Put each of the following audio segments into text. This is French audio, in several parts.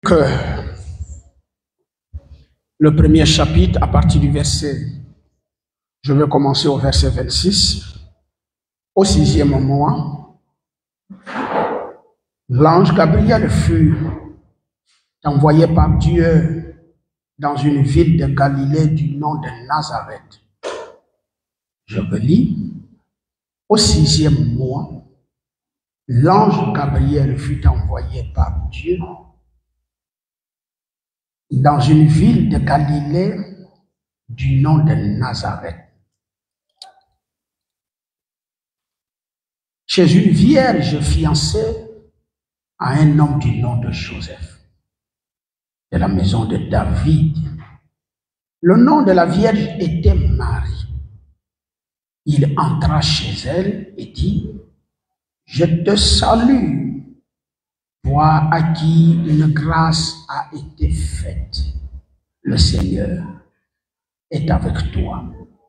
que le premier chapitre, à partir du verset, je vais commencer au verset 26. Au 6e mois, l'ange Gabriel fut envoyé par Dieu dans une ville de Galilée du nom de Nazareth. Je relis. Au 6e mois, l'ange Gabriel fut envoyé par Dieu dans une ville de Galilée du nom de Nazareth, chez une vierge fiancée à un homme du nom de Joseph, de la maison de David. Le nom de la vierge était Marie. Il entra chez elle et dit: je te salue, toi à qui une grâce a été faite. Le Seigneur est avec toi.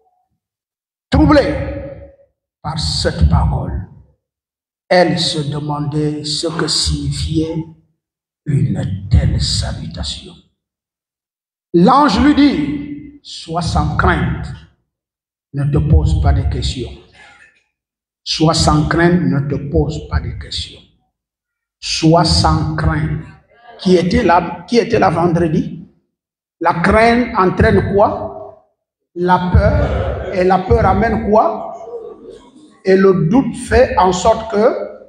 Troublée par cette parole, elle se demandait ce que signifiait une telle salutation. L'ange lui dit: sois sans crainte, ne te pose pas de questions. Sois sans crainte, ne te pose pas de questions. Sois sans crainte. Qui était là vendredi? La crainte entraîne quoi? La peur. Et la peur amène quoi? Et le doute fait en sorte que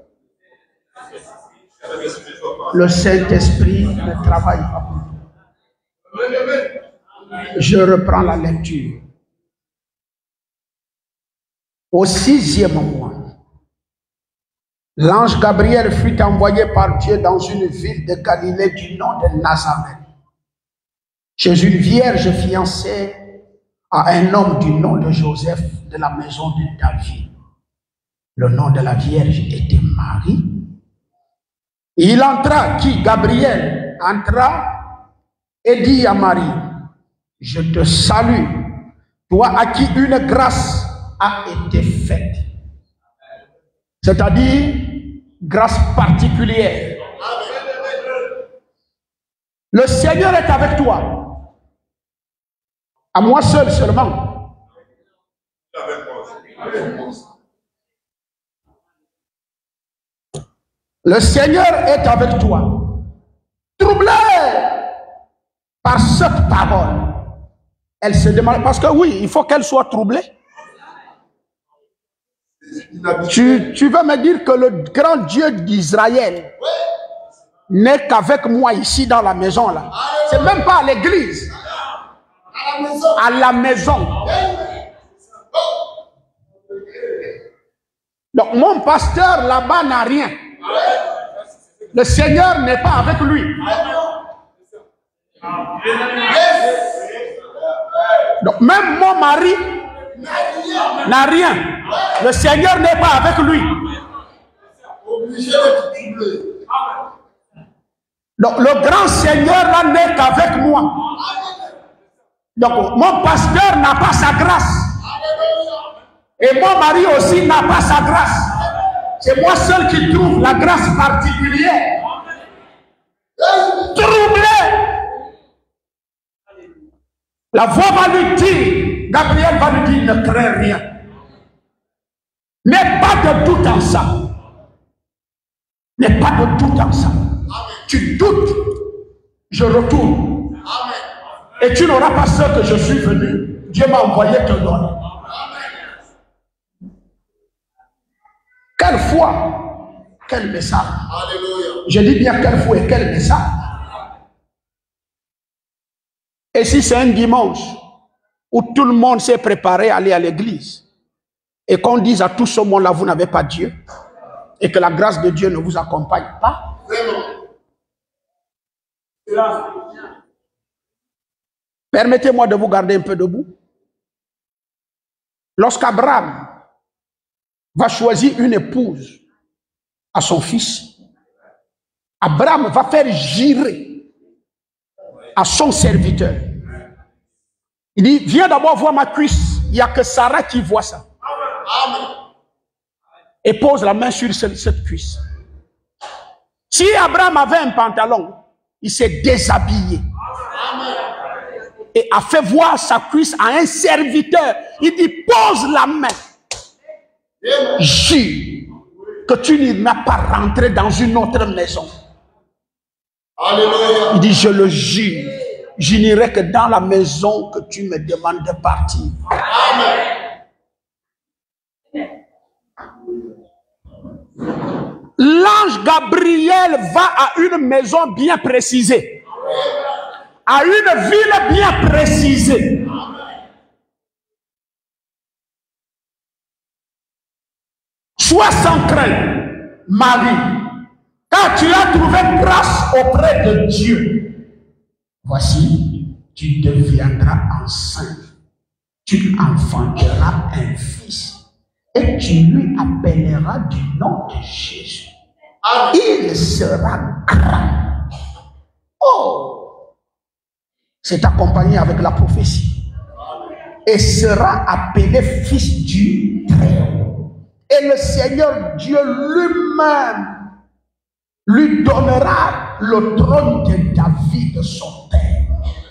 le Saint-Esprit ne travaille pas pour nous. Je reprends la lecture. Au 6e mois, l'ange Gabriel fut envoyé par Dieu dans une ville de Galilée du nom de Nazareth, chez une vierge fiancée à un homme du nom de Joseph, de la maison de David. Le nom de la vierge était Marie. Il entra, Gabriel entra et dit à Marie: je te salue, toi à qui une grâce a été faite. C'est-à-dire grâce particulière. Le Seigneur est avec toi. À moi seul seulement. Le Seigneur est avec toi. Troublée par cette parole, elle se demande, parce que oui, il faut qu'elle soit troublée. Tu veux me dire que le grand Dieu d'Israël n'est qu'avec moi ici dans la maison là. C'est même pas à l'église. À la maison. Donc mon pasteur là-bas n'a rien. Le Seigneur n'est pas avec lui. Donc même mon mari n'a rien. Le Seigneur n'est pas avec lui. Donc le grand Seigneur là n'est qu'avec moi. Donc mon pasteur n'a pas sa grâce. Et mon mari aussi n'a pas sa grâce. C'est moi seul qui trouve la grâce particulière. Troublé. La voix va lui dire, Gabriel va lui dire: ne crains rien. N'aie pas de doute en ça. N'aie pas de doute en ça. Tu doutes, je retourne. Et tu n'auras pas ce que je suis venu. Dieu m'a envoyé te donner. Quelle foi, quel message. Je dis bien quelle foi et quel message. Et si c'est un dimanche où tout le monde s'est préparé à aller à l'église et qu'on dise à tout ce monde-là: vous n'avez pas Dieu et que la grâce de Dieu ne vous accompagne pas. Permettez-moi de vous garder un peu debout. Lorsqu'Abraham va choisir une épouse à son fils, Abraham va faire jurer à son serviteur. Il dit: viens d'abord voir ma cuisse. Il n'y a que Sarah qui voit ça. Et pose la main sur cette cuisse. Si Abraham avait un pantalon, il s'est déshabillé. Et a fait voir sa cuisse à un serviteur. Il dit, pose la main. Jure que tu n'iras pas rentrer dans une autre maison. Il dit, je le jure. Je n'irai que dans la maison que tu me demandes de partir. L'ange Gabriel va à une maison bien précisée. À une ville bien précisée. Sois sans crainte, Marie, car tu as trouvé grâce auprès de Dieu. Voici, tu deviendras enceinte, tu enfanteras un fils, et tu lui appelleras du nom de Jésus. Il sera grand. Oh! C'est accompagné avec la prophétie. Et sera appelé fils du Très-Haut. Et le Seigneur Dieu lui-même lui donnera le trône de David, son père.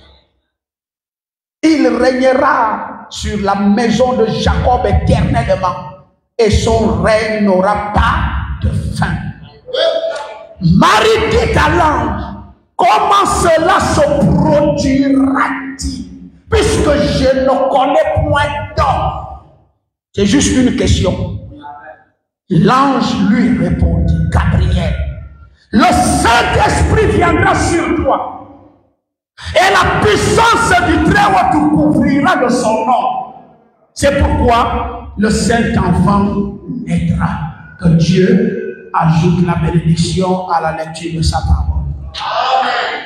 Il régnera sur la maison de Jacob éternellement. Et son règne n'aura pas de fin. Marie dit à l'ange, comment cela se produira-t-il? Puisque je ne connais point d'homme. C'est juste une question. L'ange lui répondit, Gabriel, le Saint-Esprit viendra sur toi. Et la puissance du Très-Haut te couvrira de son nom. C'est pourquoi le Saint-Enfant naîtra. Que Dieu ajoute la bénédiction à la lecture de sa parole. Amen.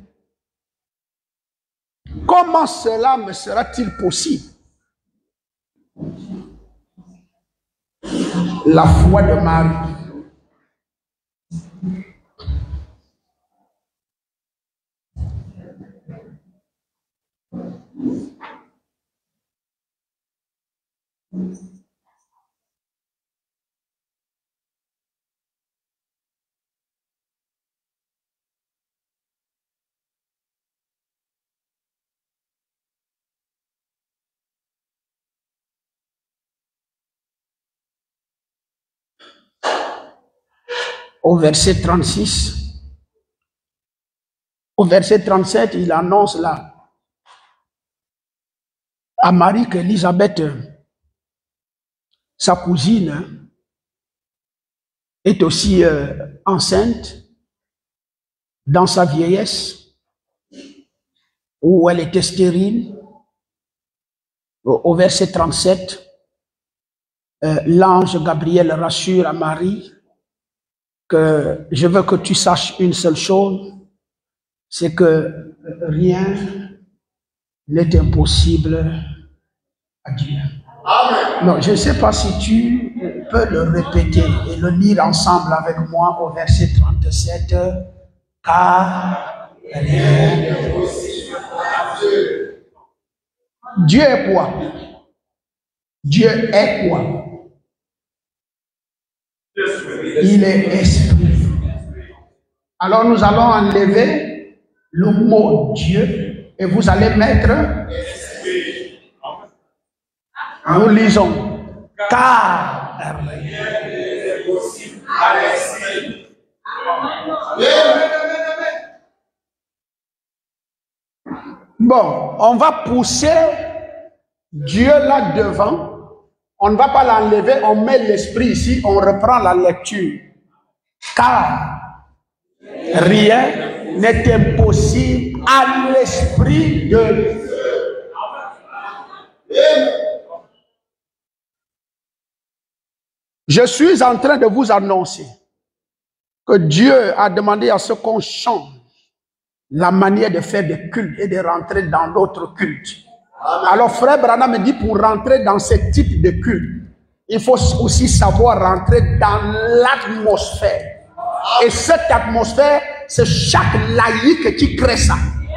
Comment cela me sera-t-il possible? La foi de Marie. Au verset 36, au verset 37, il annonce là à Marie qu'Élisabeth, sa cousine, est aussi enceinte dans sa vieillesse, où elle était stérile. Au verset 37, l'ange Gabriel rassure à Marie que je veux que tu saches une seule chose, c'est que rien n'est impossible à Dieu. Amen. Non, je ne sais pas si tu peux le répéter et le lire ensemble avec moi au verset 37. Car rien n'est impossible à Dieu. Dieu est quoi? Dieu est quoi? Il est esprit. Alors nous allons enlever le mot Dieu et vous allez mettre esprit. Nous lisons car rien n'est possible à l'esprit. Bon, on va pousser Dieu là devant. On ne va pas l'enlever, on met l'esprit ici, on reprend la lecture. Car rien n'est impossible à l'esprit de Dieu. Je suis en train de vous annoncer que Dieu a demandé à ce qu'on change la manière de faire des cultes et de rentrer dans d'autres cultes. Alors frère Branham me dit, pour rentrer dans ce type de culte, il faut aussi savoir rentrer dans l'atmosphère. Et cette atmosphère, c'est chaque laïc qui crée ça.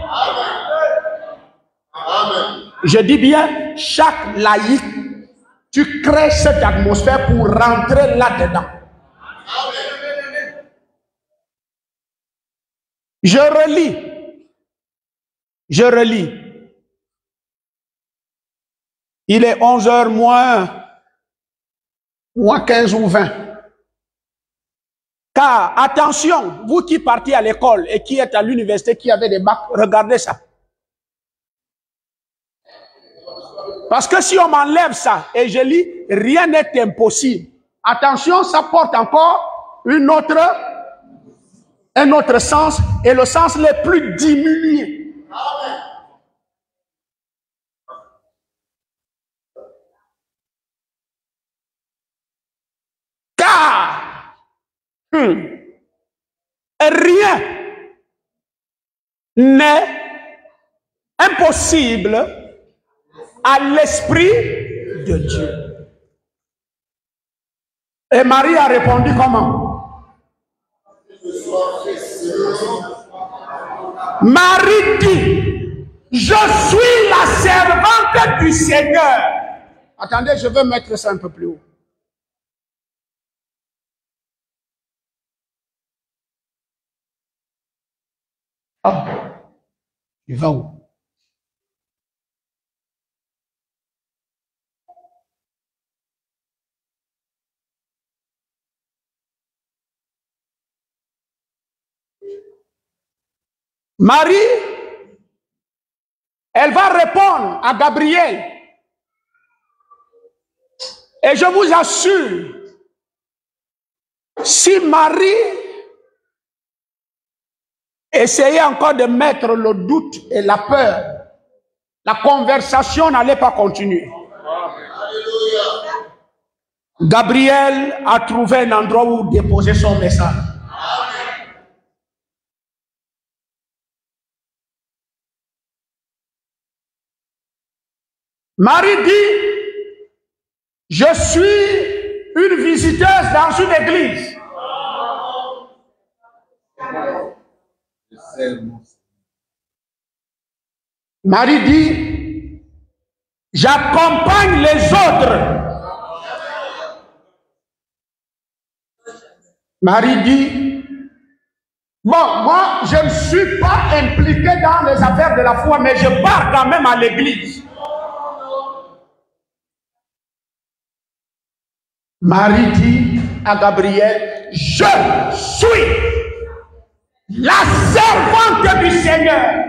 Amen. Je dis bien, chaque laïc, tu crées cette atmosphère pour rentrer là-dedans. Je relis. Je relis. Il est 11h moins 15 ou 20. Car, attention, vous qui partez à l'école et qui êtes à l'université, qui avez des bacs, regardez ça. Parce que si on m'enlève ça et je lis, rien n'est impossible. Attention, ça porte encore un autre sens et le sens le plus diminué. Car rien n'est impossible à l'Esprit de Dieu. Et Marie a répondu comment? Marie dit, je suis la servante du Seigneur. Attendez, je vais mettre ça un peu plus haut. Ah, il va où? Marie, elle va répondre à Gabriel. Et je vous assure, si Marie essayait encore de mettre le doute et la peur, la conversation n'allait pas continuer. Gabriel a trouvé un endroit où déposer son message. Marie dit, je suis une visiteuse dans une église. Marie dit, j'accompagne les autres. Marie dit, bon, moi, je ne suis pas impliqué dans les affaires de la foi, mais je pars quand même à l'église. Marie dit à Gabriel, je suis la servante du Seigneur.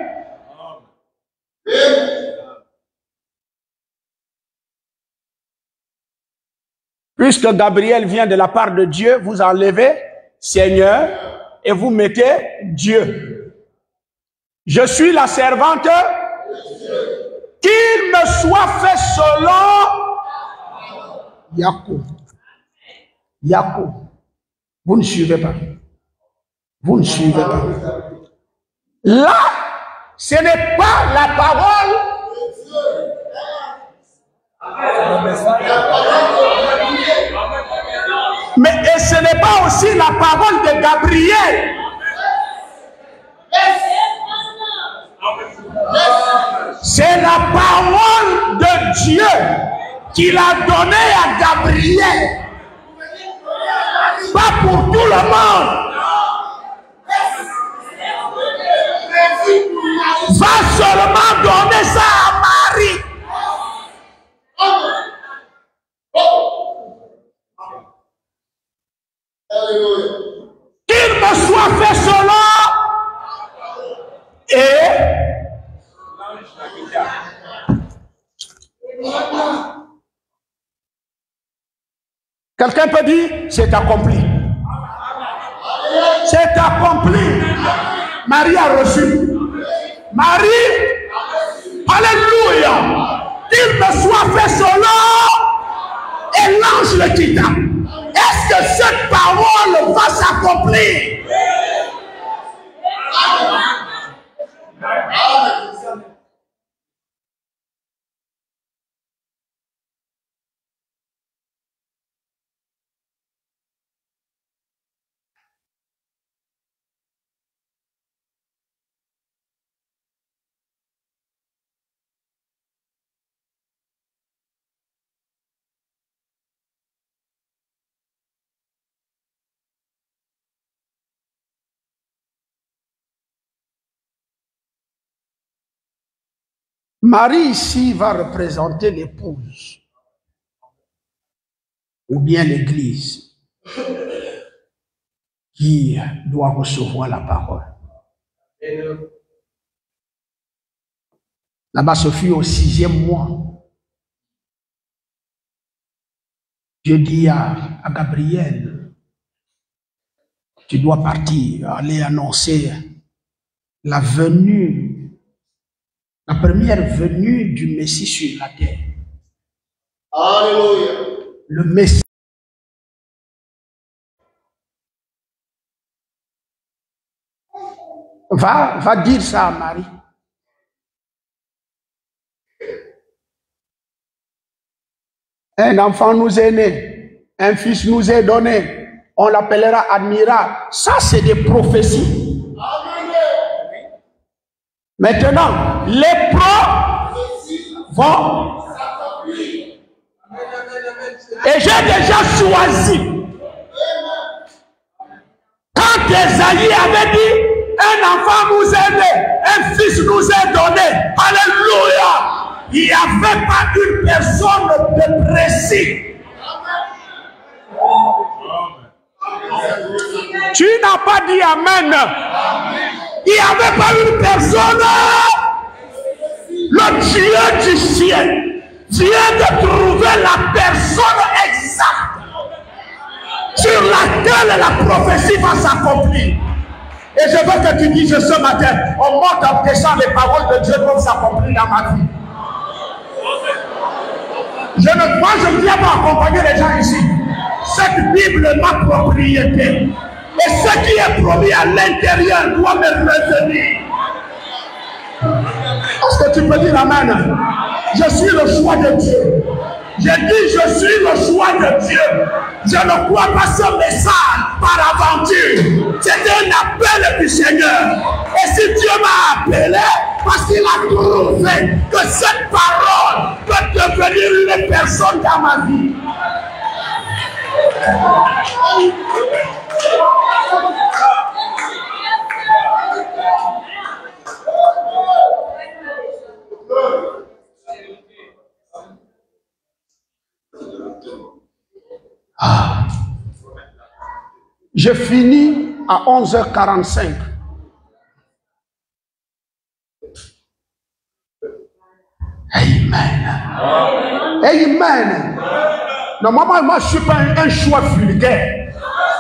Puisque Gabriel vient de la part de Dieu, vous enlevez Seigneur et vous mettez Dieu. Je suis la servante, qu'il me soit fait selon Jacob. Jacob. Vous ne suivez pas. Vous ne suivez pas. Là, ce n'est pas la parole. Mais et ce n'est pas aussi la parole de Gabriel. C'est la parole de Dieu qu'il a donnée à Gabriel. Pas pour tout le monde. Va seulement donner ça à Marie. Qu'il me soit fait selon et quelqu'un peut dire c'est accompli. C'est accompli. Marie a reçu. Marie, alléluia. Qu'il me soit fait selon et l'ange le quitta. Est-ce que cette parole va s'accomplir? Marie ici va représenter l'épouse ou bien l'église qui doit recevoir la parole. Là-bas, ce fut au 6e mois. Dieu dit à Gabriel, tu dois partir, aller annoncer la venue, la première venue du Messie sur la terre. Alléluia. Le Messie. Va dire ça à Marie. Un enfant nous est né, un fils nous est donné, on l'appellera admirable. Ça, c'est des prophéties. Maintenant, les prophéties vont s'accomplir. Et j'ai déjà choisi. Quand Esaïe avait dit, un enfant nous est né, un fils nous est donné. Alléluia. Il n'y avait pas une personne de précis. Tu n'as pas dit Amen. Il n'y avait pas une personne. Le Dieu du ciel vient de trouver la personne exacte sur laquelle la prophétie va s'accomplir. Et je veux que tu dises ce matin, on monte en descend les paroles de Dieu vont s'accomplir dans ma vie. Moi, je ne viens pas accompagner les gens ici. Cette Bible est ma propriété. Et ce qui est promis à l'intérieur doit me revenir. Est-ce que tu peux dire Amen? Je suis le choix de Dieu. J'ai dit, je suis le choix de Dieu. Je ne crois pas ce message par aventure. C'était un appel du Seigneur. Et si Dieu m'a appelé, parce qu'il a trouvé que cette parole peut devenir une personne dans ma vie. Je finis à 11h45. Amen. Amen. Normalement, moi, je ne suis pas un choix vulgaire.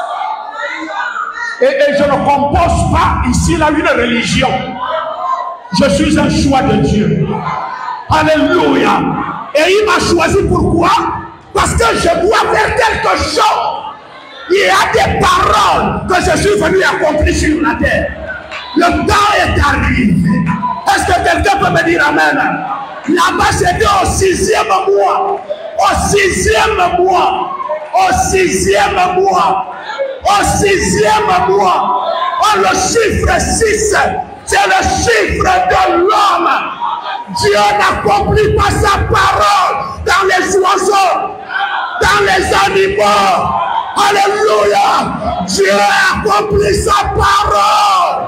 Et je ne compose pas ici là une religion. Je suis un choix de Dieu. Alléluia. Et il m'a choisi pourquoi? Parce que je dois faire quelque chose. Il y a des paroles que je suis venu accomplir sur la terre. Le temps est arrivé. Est-ce que quelqu'un peut me dire Amen? Là-bas, c'était au 6e mois. Au 6e mois. Au 6e mois. Au 6e mois. Oh, le chiffre 6, c'est le chiffre de l'homme. Dieu n'accomplit pas sa parole dans les oiseaux, dans les animaux. Alléluia. Dieu a accompli sa parole.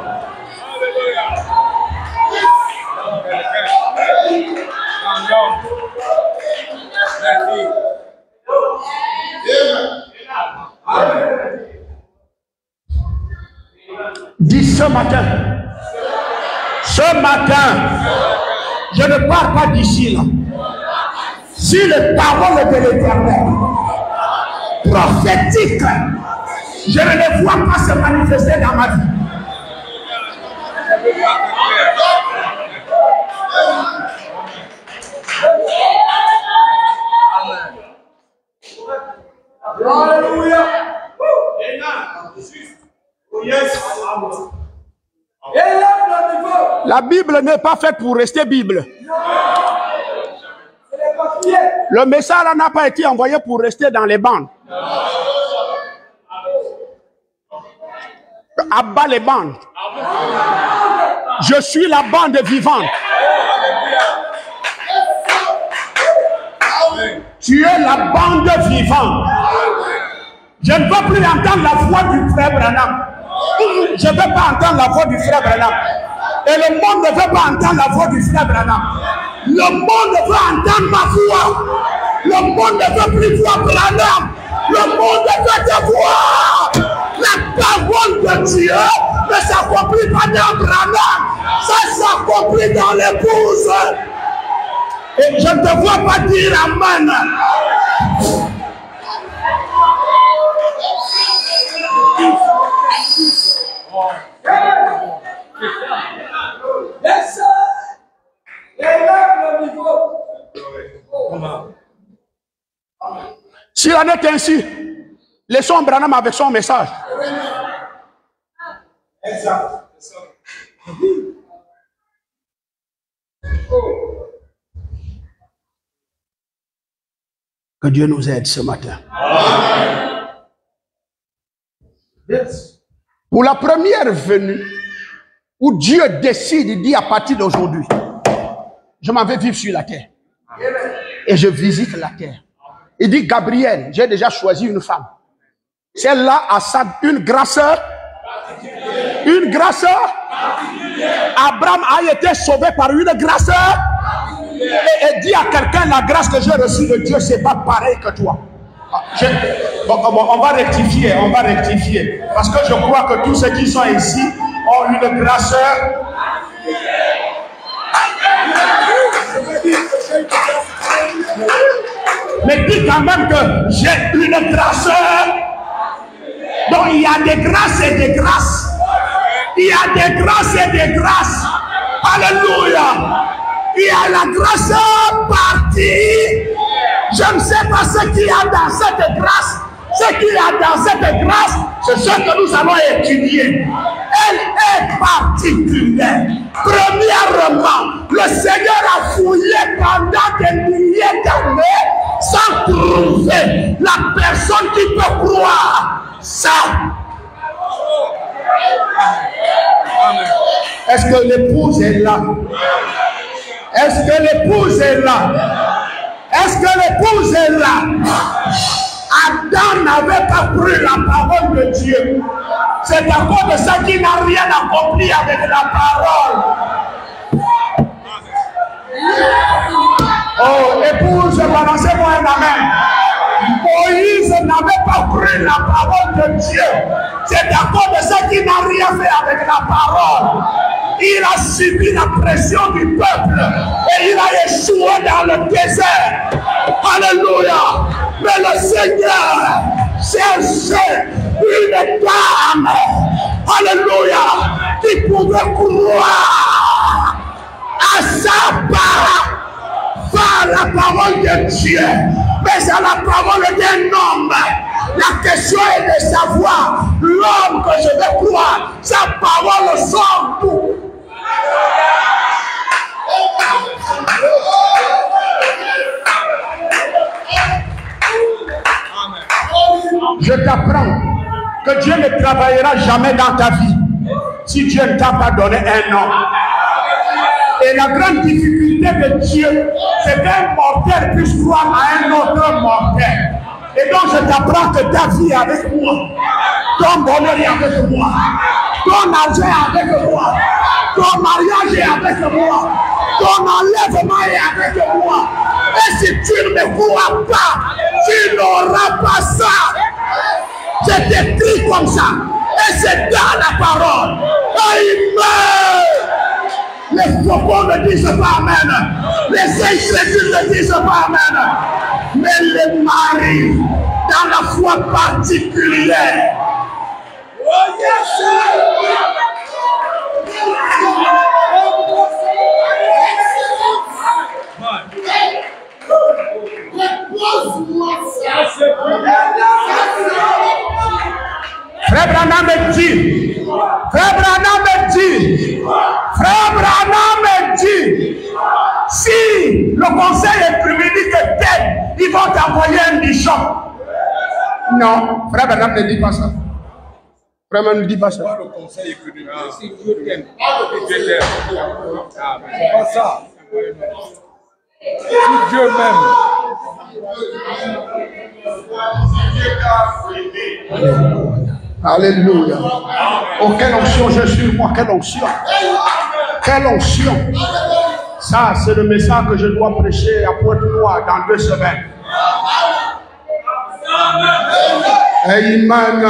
Dis ce matin, je ne pars pas d'ici là. Si les paroles de l'Éternel prophétiques, je ne les vois pas se manifester dans ma vie. Alléluia. La Bible n'est pas faite pour rester Bible. Le message n'a pas été envoyé pour rester dans les bandes. Abat les bandes. Je suis la bande vivante. Tu es la bande vivante. Je ne veux plus entendre la voix du frère Branham. Je ne veux pas entendre la voix du frère Branham. Et le monde ne veut pas entendre la voix du frère Branham. Le monde veut entendre ma voix. Le monde ne veut plus voir Branham. Le monde veut te voir. La parole de Dieu ne s'accomplit pas dans Branham. Ça s'accomplit dans l'épouse. Et je ne te vois pas dire Amen. S'il en est ainsi, laissons Branham avec son message. Exact. Que Dieu nous aide ce matin. Amen. Yes. Pour la première venue, où Dieu décide, il dit à partir d'aujourd'hui, je m'en vais vivre sur la terre. Et je visite la terre. Il dit, Gabriel, j'ai déjà choisi une femme. Celle-là a une grâce. Une grâce. Abraham a été sauvé par une grâce. Et dit à quelqu'un, la grâce que j'ai reçue de Dieu, c'est pas pareil que toi. On va rectifier. Parce que je crois que tous ceux qui sont ici ont une grâce. Mais dis quand même que j'ai une grâce. Donc il y a des grâces et des grâces. Il y a des grâces et des grâces. Alléluia. Il y a la grâce partie. Je ne sais pas ce qu'il y a dans cette grâce. Ce qu'il y a dans cette grâce, c'est ce que nous allons étudier. Elle est particulière. Premièrement, le Seigneur a fouillé pendant des milliers d'années sans trouver la personne qui peut croire ça. Est-ce que l'épouse est là? Est-ce que l'épouse est là? Est-ce que l'épouse est là? Adam n'avait pas cru la parole de Dieu. C'est à cause de ça qu'il n'a rien accompli avec la parole. Oh, épouse, balancez-moi un amen. Moïse n'avait pas cru la parole de Dieu. C'est à cause de ça qu'il n'a rien fait avec la parole. Il a subi la pression du peuple et il a échoué dans le désert. Alléluia. Mais le Seigneur cherchait une dame, alléluia, qui pouvait croire à sa part par la parole de Dieu, mais à la parole d'un homme. La question est de savoir l'homme que je vais croire, sa parole sort d'où? Je t'apprends que Dieu ne travaillera jamais dans ta vie si Dieu ne t'a pas donné un nom. Et la grande difficulté de Dieu, c'est qu'un mortel puisse croire à un autre mortel. Et donc je t'apprends que ta vie est avec moi, ton bonheur est avec moi, ton argent est avec moi, ton mariage est avec moi, ton enlèvement est avec moi. Et si tu ne me crois pas, tu n'auras pas ça. C'est écrit comme ça. Et c'est dans la parole. Amen. Les faucons ne disent pas amen. Les incrédules ne disent pas amen. Mais les maris, dans la foi particulière. Oh yes! Frère Branham me dit, si le conseil est privé dit que tel, ils vont t'envoyer un bichon. Non, Frère Branham ne dit pas ça. Frère Branham ne dit pas ça. Le conseil est privé. Si Dieu t'aime, c'est pas ça. Si Dieu m'aime. Alléluia. Oh, quelle onction, je suis moi, quelle onction. Quelle onction. Ça, c'est le message que je dois prêcher à Pointe-Noire dans 2 semaines. Amen.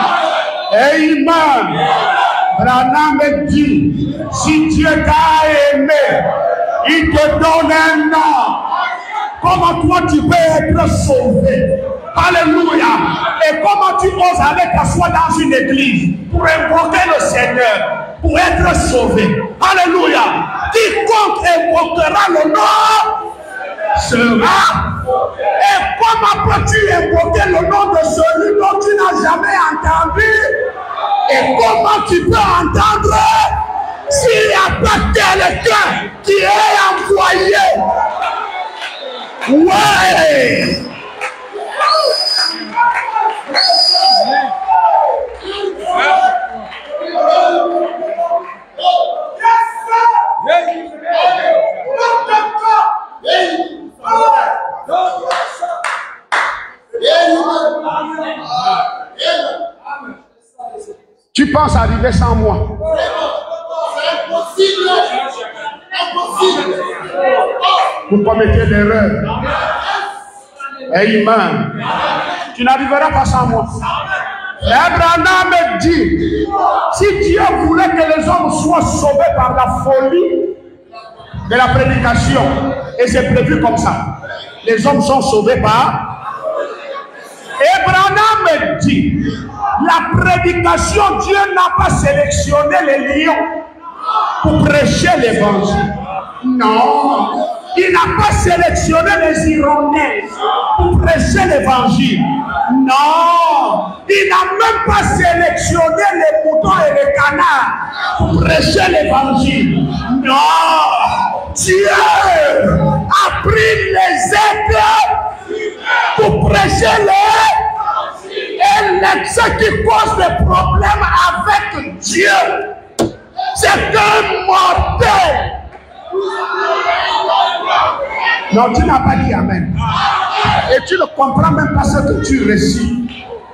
Amen. Branham dit, si Dieu t'a aimé, il te donne un nom. Comment toi tu peux être sauvé? Alléluia. Et comment tu oses aller t'asseoir dans une église pour invoquer le Seigneur, pour être sauvé? Alléluia. Quiconque invoquera le nom sera. Et comment peux-tu invoquer le nom de celui dont tu n'as jamais entendu? Et comment tu peux entendre s'il n'y a pas quelqu'un qui est envoyé? Ouais. Tu penses arriver sans moi? C'est impossible. Impossible. Vous commettez l'erreur. Amen. Tu n'arriveras pas sans moi. Abraham me dit, si Dieu voulait que les hommes soient sauvés par la folie de la prédication, et c'est prévu comme ça, les hommes sont sauvés par... Abraham me dit, la prédication, Dieu n'a pas sélectionné les lions pour prêcher l'évangile. Non, il n'a pas sélectionné les hirondelles pour prêcher l'évangile. Non, il n'a même pas sélectionné les moutons et les canards pour prêcher l'évangile. Non, Dieu a pris les êtres pour prêcher les... Et ce qui cause des problèmes avec Dieu, c'est un mortel. Non, tu n'as pas dit amen. Et tu ne comprends même pas ce que tu récites.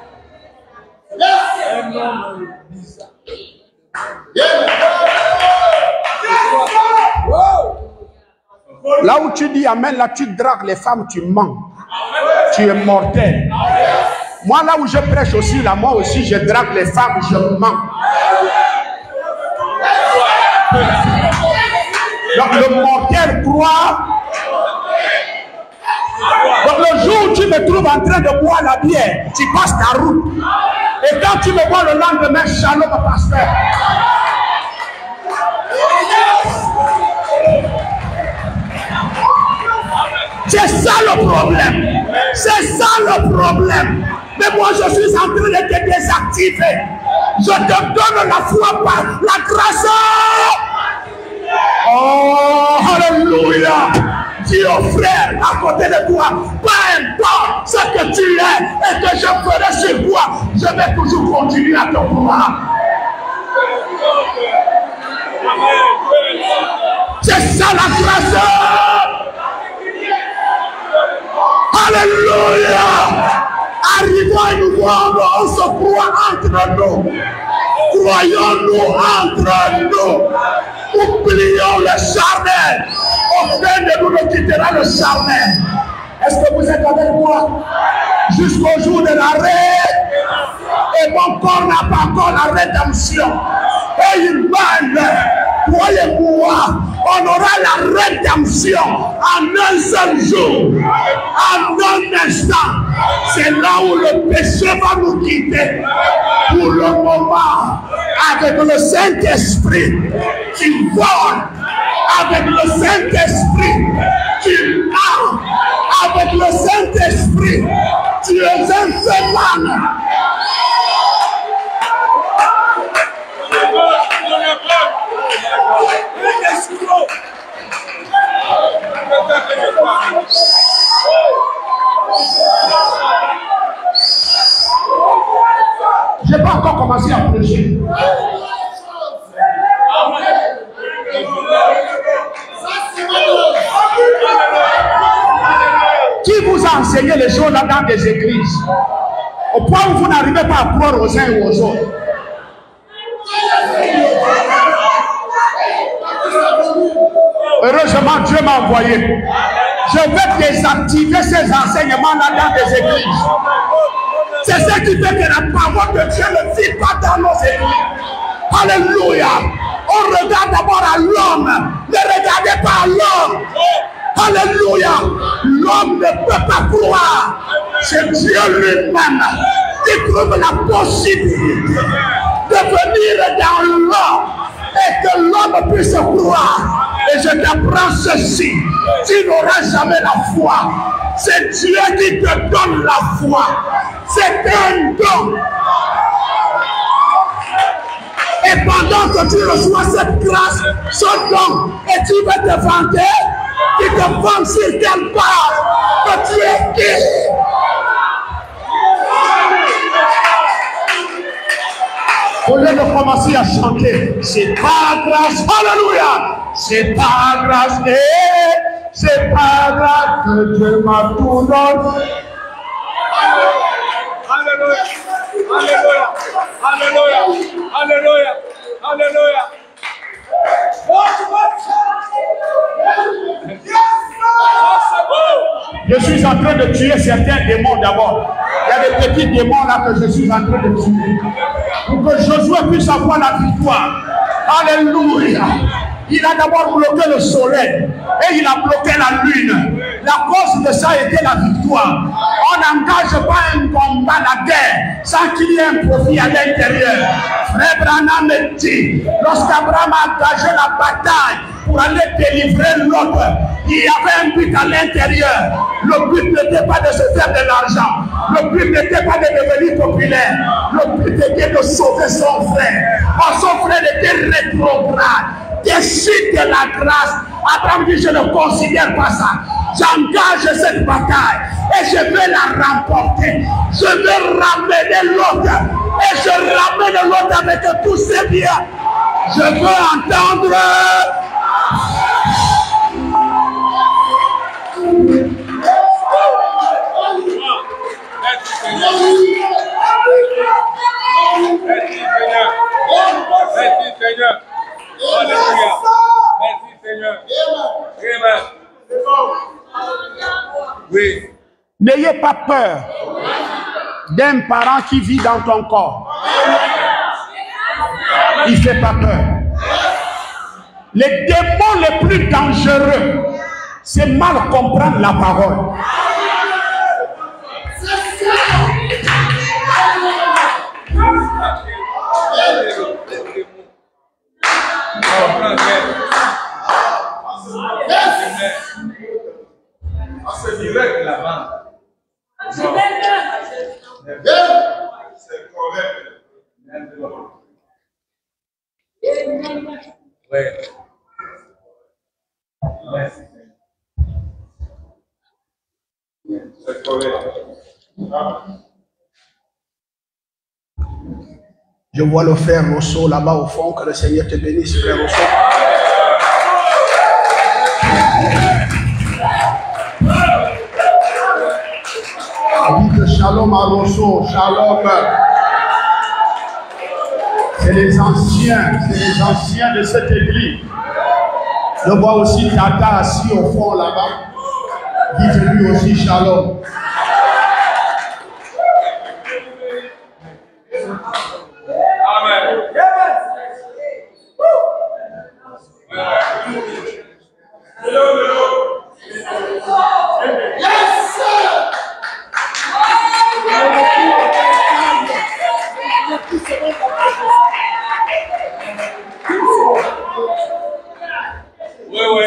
Là où tu dis amen, là tu dragues les femmes, tu mens. Tu es mortel. Moi, là où je prêche aussi, là, moi aussi, je drague les femmes, je mens. Donc, le mortel croit. Donc, le jour où tu me trouves en train de boire la bière, tu passes ta route. Et quand tu me vois le lendemain, shalom, pasteur. C'est ça le problème. C'est ça le problème. Mais moi, je suis en train de te désactiver. Je te donne la foi par la grâce. Oh, alléluia. Dis au frère à côté de toi, peu importe ce que tu es et que je ferai sur toi, je vais toujours continuer à te croire. C'est ça la grâce. Alléluia. Arrivons à nous voir, on se croit entre nous. Croyons-nous entre nous. Oublions le charnel. Aucun de nous ne quittera le charnel. Est-ce que vous êtes avec moi? Jusqu'au jour de l'arrêt. Et mon corps n'a pas encore la rédemption. Et il va, croyez-moi, on aura la rédemption en un seul jour, en un instant. C'est là où le péché va nous quitter. Pour le moment, avec le Saint-Esprit, tu voles. Avec le Saint-Esprit, tu parles. Avec le Saint-Esprit, tu es un féminin. Je n'ai pas encore commencé à prêcher. Qui vous a enseigné les choses là dans des églises au point où vous n'arrivez pas à croire aux uns et aux autres? Heureusement, Dieu m'a envoyé. Je vais désactiver ces enseignements-là dans des églises. C'est ce qui fait que la parole de Dieu ne vit pas dans nos églises. Alléluia. On regarde d'abord à l'homme. Ne regardez pas à l'homme. Alléluia. L'homme ne peut pas croire. C'est Dieu lui-même qui trouve la possibilité de venir dans l'homme et que l'homme puisse croire. Et je t'apprends ceci. Tu n'auras jamais la foi. C'est Dieu qui te donne la foi. C'est un don. Et pendant que tu reçois cette grâce, ce don, et tu vas te vanter, tu te vantes sur quelle base que tu es qui? Au lieu de commencer à chanter, c'est pas grâce, alléluia, c'est pas grâce, c'est pas grâce que Dieu m'a tout donné. Alléluia, alléluia, alléluia, alléluia, alléluia. Je suis en train de tuer certains démons d'abord. Il y a des petits démons là que je suis en train de tuer. Pour que Josué puisse avoir la victoire. Alléluia. Il a d'abord bloqué le soleil et il a bloqué la lune. La cause de ça était la victoire. On n'engage pas un combat, la guerre, sans qu'il y ait un profit à l'intérieur. Frère Branham me dit, lorsqu'Abraham a engagé la bataille pour aller délivrer l'autre, il y avait un but à l'intérieur. Le but n'était pas de se faire de l'argent. Le but n'était pas de devenir populaire. Le but était de sauver son frère. Or, son frère était rétrograde. Déçu de la grâce. Abraham dit, je ne considère pas ça. J'engage cette bataille et je vais la remporter. Je vais ramener l'autre et je ramène l'autre avec tous ses biens. Je veux entendre. Merci Seigneur. Alléluia. Merci Seigneur. Amen. Oui. N'ayez pas peur d'un parent qui vit dans ton corps. Il ne fait pas peur. Les démons les plus dangereux, c'est mal comprendre la parole. C'est direct là-bas. C'est correct. Oui. C'est correct. Je vois le frère Rousseau là-bas au fond. Que le Seigneur te bénisse, frère Rousseau. Dites shalom à Rousseau, shalom. C'est les anciens de cette église. Je vois aussi Tata assis au fond là-bas. Dites lui aussi shalom. Amen. Yes, sir. Oui, oui.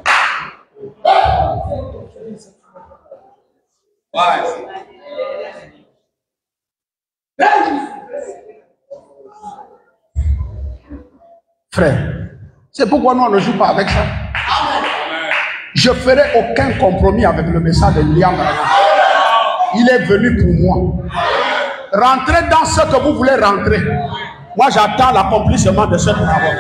Frère, c'est pourquoi nous on ne joue pas avec ça. Je ferai aucun compromis avec le message de Liam. Il est venu pour moi. Rentrez dans ce que vous voulez rentrer. Moi j'attends l'accomplissement de cette parole.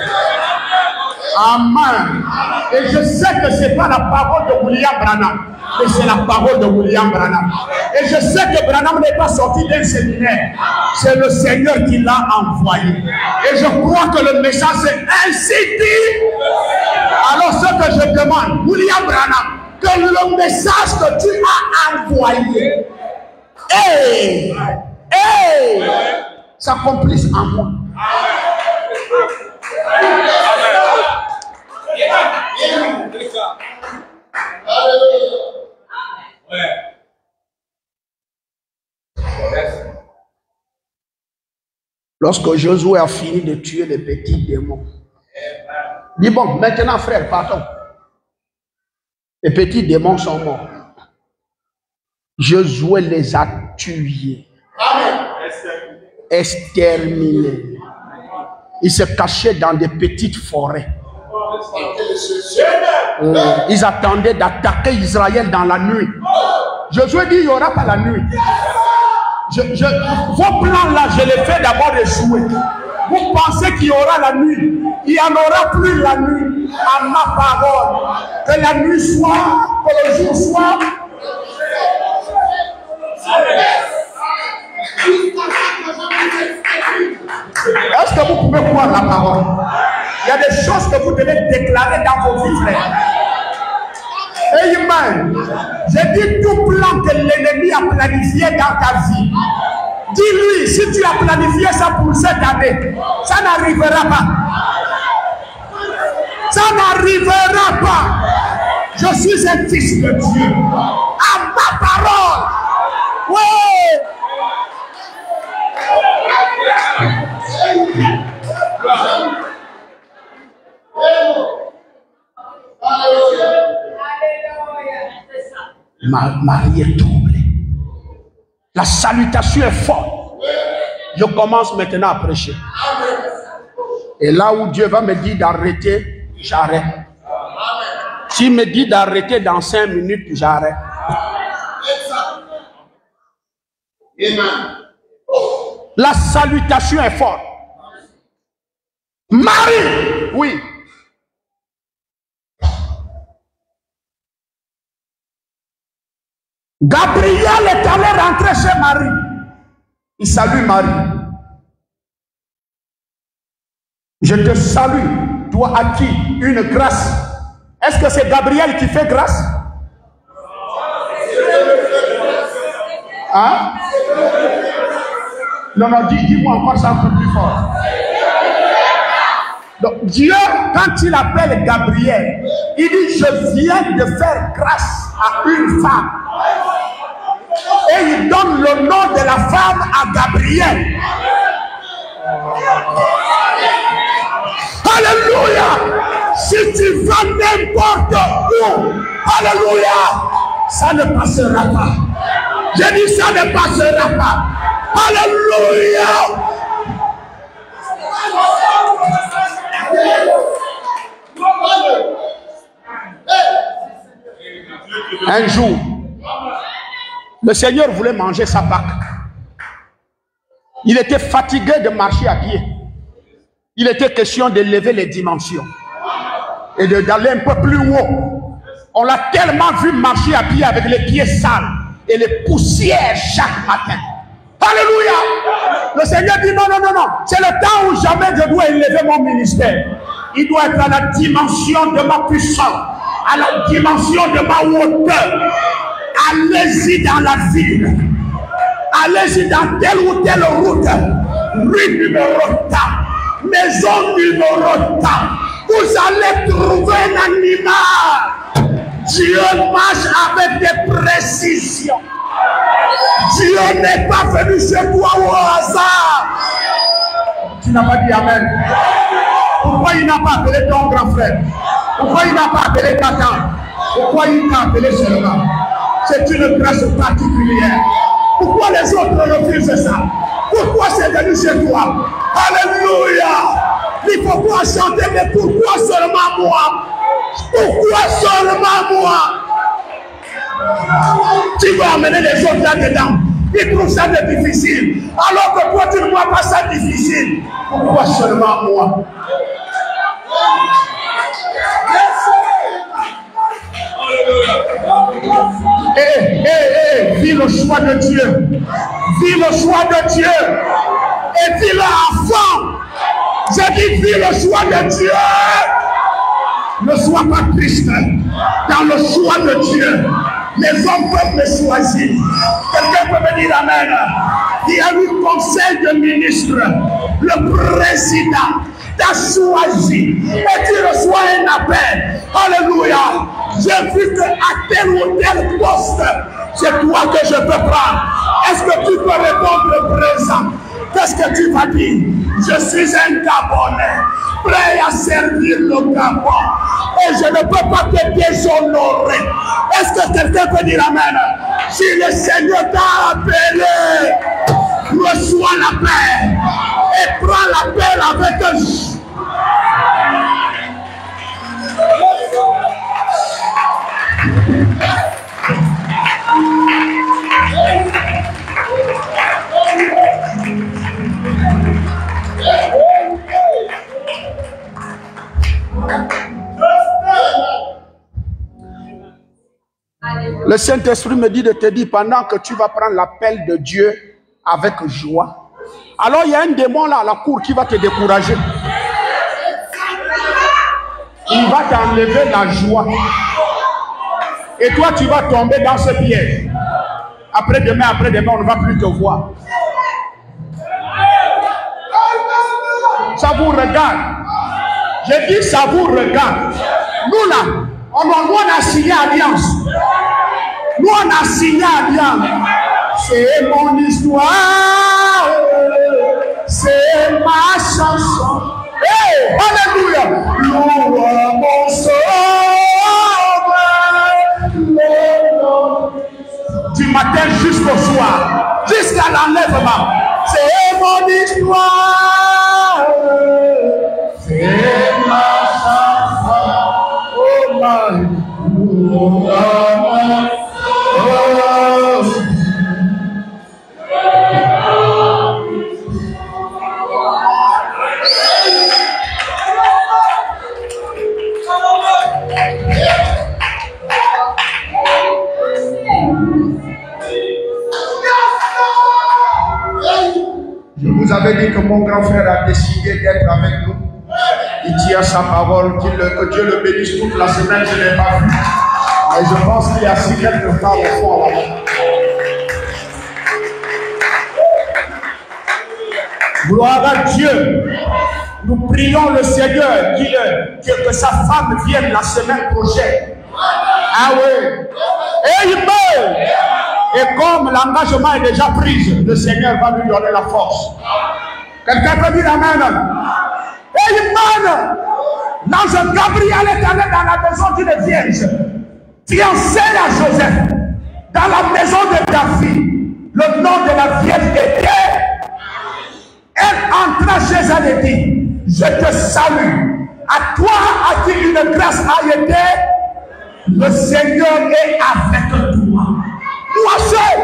Amen. Et je sais que ce n'est pas la parole de William Branham, mais c'est la parole de William Branham. Et je sais que Branham n'est pas sorti d'un séminaire. C'est le Seigneur qui l'a envoyé. Et je crois que le message est ainsi dit. Alors ce que je demande, William Branham, que le message que tu as envoyé, s'accomplisse en moi. Lorsque Josué a fini de tuer les petits démons, il dit bon, maintenant frère, partons. Les petits démons sont morts. Josué les a tués. Exterminés. Ils se cachaient dans des petites forêts. Ils attendaient d'attaquer Israël dans la nuit. Josué dit, il n'y aura pas la nuit. Vos plans là, je les fais d'abord échouer. Vous pensez qu'il y aura la nuit. Il n'y en aura plus la nuit. À ma parole. Que la nuit soit, que le jour soit. Est-ce que vous pouvez croire la parole? Il y a des choses que vous devez déclarer dans vos vies, frères. Amen. J'ai dit tout plan que l'ennemi a planifié dans ta vie. Dis-lui, si tu as planifié ça pour cette année, ça n'arrivera pas. Ça n'arrivera pas. Je suis un fils de Dieu. À ma parole. Oui. Marie est troublée. La salutation est forte. Je commence maintenant à prêcher. Et là où Dieu va me dire d'arrêter, j'arrête. S'il me dit d'arrêter dans 5 minutes, j'arrête. La salutation est forte. Marie, oui. Gabriel est allé rentrer chez Marie. Il salue Marie. Je te salue, toi à qui une grâce. Est-ce que c'est Gabriel qui fait grâce? Hein? Non, non, dis-moi encore ça un peu plus fort. Donc Dieu, quand il appelle Gabriel, il dit, je viens de faire grâce à une femme. Et il donne le nom de la femme à Gabriel. Alléluia. Si tu vas n'importe où, alléluia, ça ne passera pas. J'ai dit ça ne passera pas. Alléluia. Un jour, le Seigneur voulait manger sa Pâque. Il était fatigué de marcher à pied. Il était question de lever les dimensions et d'aller un peu plus haut. On l'a tellement vu marcher à pied avec les pieds sales et les poussières chaque matin. Alléluia. Le Seigneur dit non, non, non, non. C'est le temps où jamais je dois élever mon ministère. Il doit être à la dimension de ma puissance, à la dimension de ma hauteur. Allez-y dans la ville. Allez-y dans telle ou telle route. Rue numéro tant. Maison numéro tant. Vous allez trouver un animal. Dieu marche avec des précisions. Dieu n'est pas venu chez toi au hasard. Tu n'as pas dit amen. Pourquoi il n'a pas appelé ton grand frère? Pourquoi il n'a pas appelé ta tante? Pourquoi il t'a appelé seulement? C'est une grâce particulière. Pourquoi les autres refusent ça? Pourquoi c'est venu chez toi? Alléluia. Il faut pas chanter, mais pourquoi seulement moi? Pourquoi seulement moi? Tu vas amener les autres là-dedans. Ils trouvent ça difficile. Alors que toi, tu ne vois pas ça difficile. Pourquoi seulement moi? Vis le choix de Dieu. Vis le choix de Dieu. Et vis-le à fond. J'ai dit, vis le choix de Dieu. Ne sois pas triste. Dans le choix de Dieu, les hommes peuvent me choisir. Quelqu'un peut me dire amen. Il y a eu conseil de ministre. Le président t'a choisi et tu reçois un appel. Alléluia. J'ai vu que à tel ou tel poste, c'est toi que je peux prendre. Est-ce que tu peux répondre présent? Qu'est-ce que tu vas dire? Je suis un Gabonais, prêt à servir le Gabon. Et je ne peux pas te déshonorer. Est-ce que quelqu'un peut dire amen? Si le Seigneur t'a appelé, reçois la paix et prends l'appel avec eux. Le Saint-Esprit me dit de te dire, pendant que tu vas prendre l'appel de Dieu avec joie, alors il y a un démon là à la cour qui va te décourager. Il va t'enlever la joie. Et toi, tu vas tomber dans ce piège. Après-demain, on ne va plus te voir. Ça vous regarde. Je dis, ça vous regarde. Nous là, on a signé alliance. Nous, on a signé alliance. C'est mon histoire. C'est ma chanson. Hey, alléluia. Louons mon sauveur. Du matin jusqu'au soir. Jusqu'à l'enlèvement. C'est mon histoire. C'est ma chanson. Oh my. Je vous avais dit que mon grand frère a décidé d'être avec nous. Il tient sa parole, que Dieu le bénisse toute la semaine, je ne l'ai pas vu. Et je pense qu'il y a si quelque part au fond là-bas. Gloire à Dieu. Nous prions le Seigneur que sa femme vienne la semaine prochaine. Ah oui. Et il meurt. Et comme l'engagement est déjà pris, le Seigneur va lui donner la force. Quelqu'un peut dire amen. Et il meurt. L'ange Gabriel est allé dans la maison d'une vierge, fiancée à Joseph, dans la maison de David. Le nom de la vierge était. Elle entra chez elle et dit, je te salue. À toi a dit une grâce a été. Le Seigneur est avec toi. Moi seul.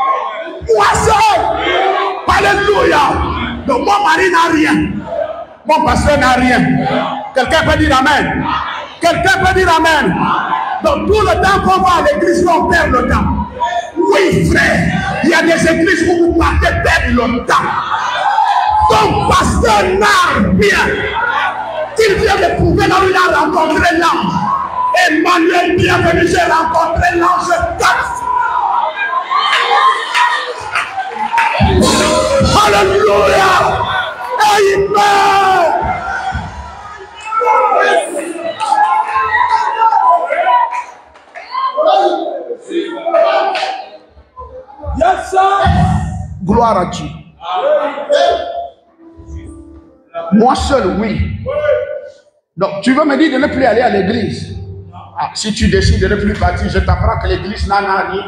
Alléluia. Donc mon mari n'a rien. Mon pasteur n'a rien. Quelqu'un peut dire amen. Quelqu'un peut dire amen. Donc tout le temps qu'on va à l'église, on perd le temps. Oui frère, il y a des églises où vous partez perdre le temps. Ton pasteur n'a rien. Il vient de prouver là où il a rencontré l'ange. Emmanuel, bienvenue, j'ai rencontré l'ange 4. Alléluia. Amen. Yes, sir. Gloire à Dieu. Moi seul, oui. Donc, tu veux me dire de ne plus aller à l'église? Ah, si tu décides de ne plus partir, je t'apprends que l'église n'en a rien.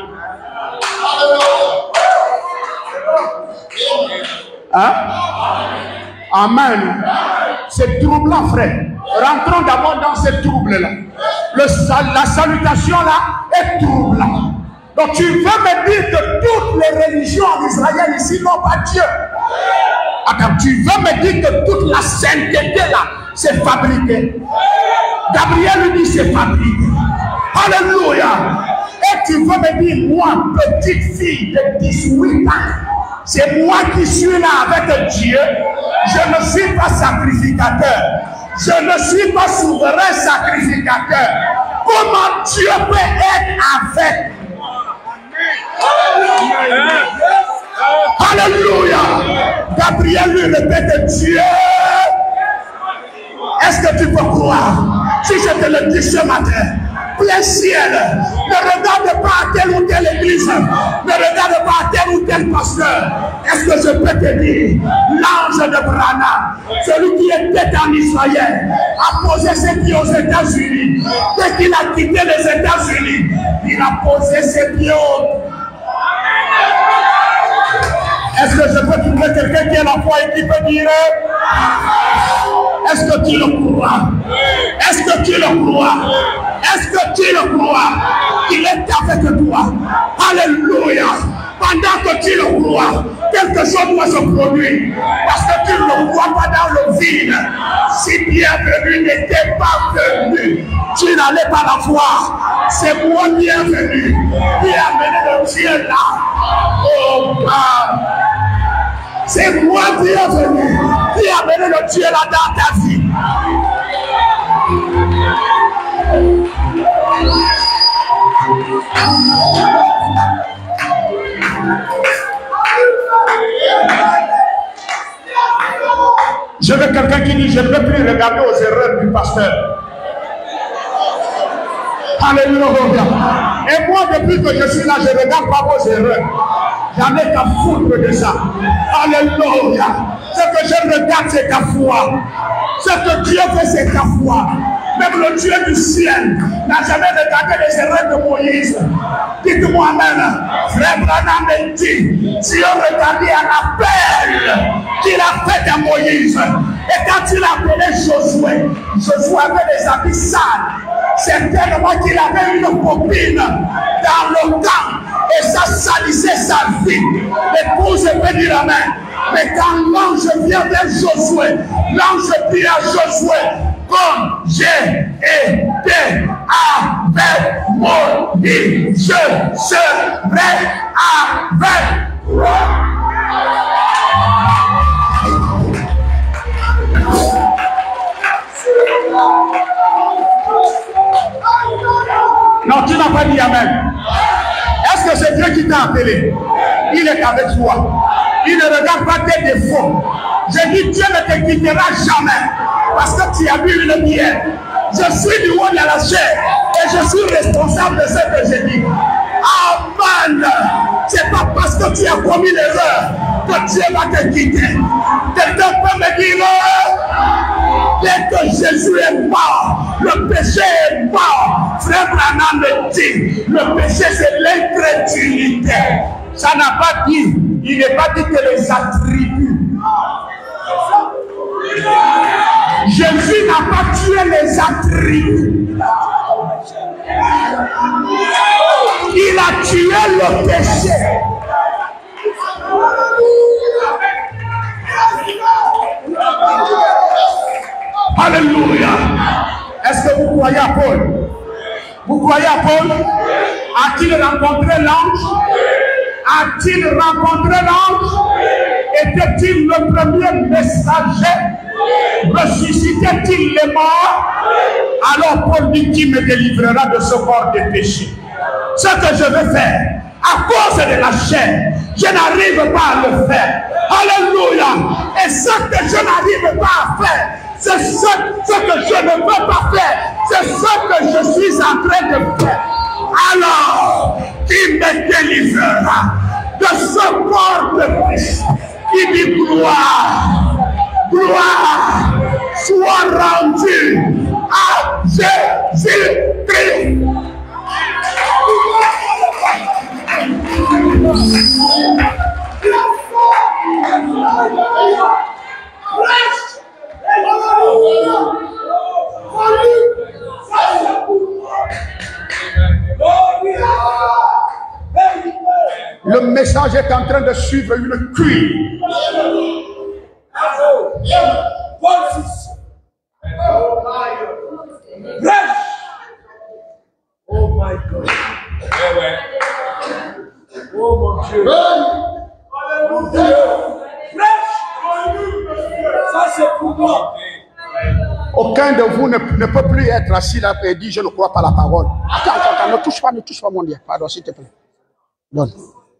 Hein? Amen. C'est troublant, frère. Rentrons d'abord dans ce trouble-là. La salutation là est troublante. Donc tu veux me dire que toutes les religions en Israël ici n'ont pas Dieu? Attends, tu veux me dire que toute la sainteté là, c'est fabriqué? Gabriel lui dit c'est fabriqué. Alléluia. Et tu veux me dire, moi, petite fille de 18 ans, c'est moi qui suis là avec Dieu. Je ne suis pas sacrificateur. Je ne suis pas souverain sacrificateur. Comment Dieu peut être avec? Alléluia. Gabriel lui répète, Dieu. Est-ce que tu peux croire? Si je te le dis ce matin, plein ciel, ne regarde pas à telle ou telle église, ne regarde pas à tel ou tel pasteur. Est-ce que je peux te dire, l'ange de Branham, celui qui était en Israël, a posé ses pieds aux États-Unis. Dès qu'il a quitté les États-Unis, il a posé ses pieds au... Est-ce que je peux trouver quelqu'un qui a la foi et qui peut dire? Est-ce que tu le crois? Est-ce que tu le crois? Est-ce que tu le crois? Il est avec toi. Alléluia. Pendant que tu le crois, quelque chose doit se produire. Parce que tu ne le crois pas dans le vide. Si bienvenu n'était pas venu, tu n'allais pas la voir. C'est moi bienvenu. Qui a amené le Dieu là. Oh God. C'est moi bienvenu. Qui a amené le Dieu là dans ta vie. Je veux quelqu'un qui dit, je ne veux plus regarder aux erreurs du pasteur. Alléluia. Et moi, depuis que je suis là, je ne regarde pas vos erreurs. J'en ai qu'à foutre de ça. Alléluia. Ce que je regarde, c'est ta foi. Ce que Dieu fait, c'est ta foi. Même le Dieu du ciel n'a jamais regardé les erreurs de Moïse. Dites-moi Amen. Frère Branham me dit, Dieu regardait à l'appel qu'il a fait à Moïse. Et quand il a appelé Josué, Josué avait des habits sales. Certainement qu'il avait une copine dans le camp et ça salissait sa vie. L'épouse peut dire Amen. Mais quand l'ange vient vers Josué, l'ange dit à Josué, comme j'ai été avec Moïse, je serai avec toi. Non, tu n'as pas dit Amen. Est-ce que c'est Dieu qui t'a appelé? Il est avec toi. Il ne regarde pas tes défauts. Je dis Dieu ne te quittera jamais. Parce que tu as vu une bière. Je suis du haut de la chair. Et je suis responsable de ce que j'ai dit. Amen. C'est pas parce que tu as commis l'erreur que Dieu va te quitter. Quelqu'un peut me dire, dès que Jésus est mort, le péché est mort. Frère Branham me dit, le péché c'est l'incrédulité. Ça n'a pas dit, il n'est pas dit que les attributs. Jésus n'a pas tué les attributs. Il a tué le péché. Alléluia. Est-ce que vous croyez à Paul? Vous croyez à Paul? A-t-il rencontré l'ange? A-t-il rencontré l'ange? Était-il le premier messager? Ressuscitait-il les morts? Alors Paul dit, qui me délivrera de ce corps de péché? Ce que je veux faire, à cause de la chair, je n'arrive pas à le faire. Alléluia. Et ce que je n'arrive pas à faire, c'est ce que je ne veux pas faire. C'est ce que je suis en train de faire. Alors, qui me délivrera de ce corps de péché? Qui dit gloire, gloire soit rendue à Jésus-Christ. Le message est en train de suivre une cuire. Oh my God. Oh mon Dieu. Mon Dieu. Ça c'est pour moi. Aucun Aucun de vous ne peut plus être assis là et dire je ne crois pas la parole. Attends, ne touche pas mon Dieu. Pardon, s'il te plaît. Donne.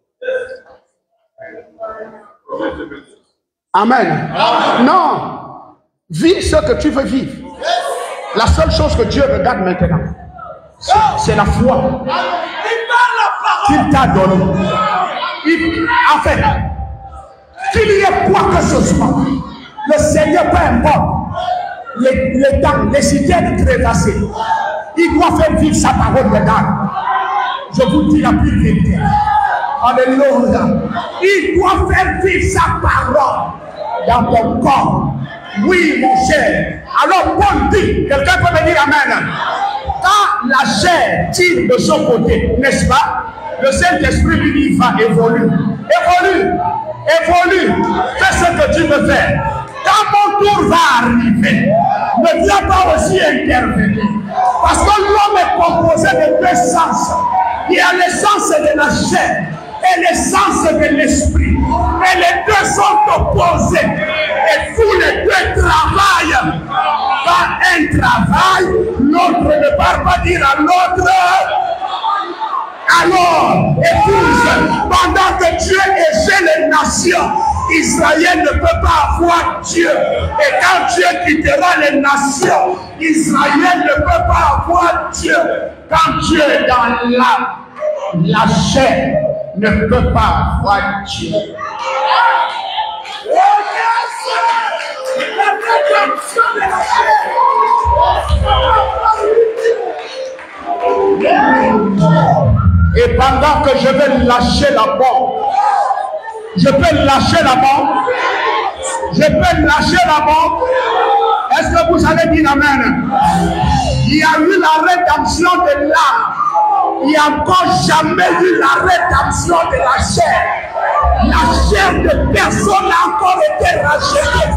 Amen. Non. Vis ce que tu veux vivre. La seule chose que Dieu regarde maintenant, c'est la foi qu'il t'a donnée. En fait, qu'il y ait quoi que ce soit, le Seigneur, peu importe les temps, les citernes crévassées, il doit faire vivre sa parole dedans. Je vous dis la plus vérité. Alléluia. Il doit faire vivre sa parole dans ton corps. Oui, mon cher. Alors, Paul dit, quelqu'un peut me dire amen. Quand la chair tire de son côté, n'est-ce pas? Le Saint-Esprit lui dit, va, évolue. Évolue. Fais ce que tu veux faire. Quand mon tour va arriver, ne viens pas aussi intervenir. Parce que l'homme est composé de deux sens. Il y a l'essence de la chair et l'essence de l'esprit. Mais les deux sont opposés. Et tous les deux travaillent. Quand un travaille, l'autre ne part pas dire à l'autre. Alors, épouse, pendant que Dieu essaie les nations, Israël ne peut pas avoir Dieu. Et quand Dieu quittera les nations, Israël ne peut pas avoir Dieu. Quand Dieu est dans la chair ne peut pas avoir Dieu. Et pendant que je vais lâcher la bombe, je peux lâcher la bombe. Est-ce que vous allez dire amen? Il y a eu la rédemption de l'âme. Il n'y a encore jamais eu la rédemption de la chair. La chair de personne n'a encore été rachetée.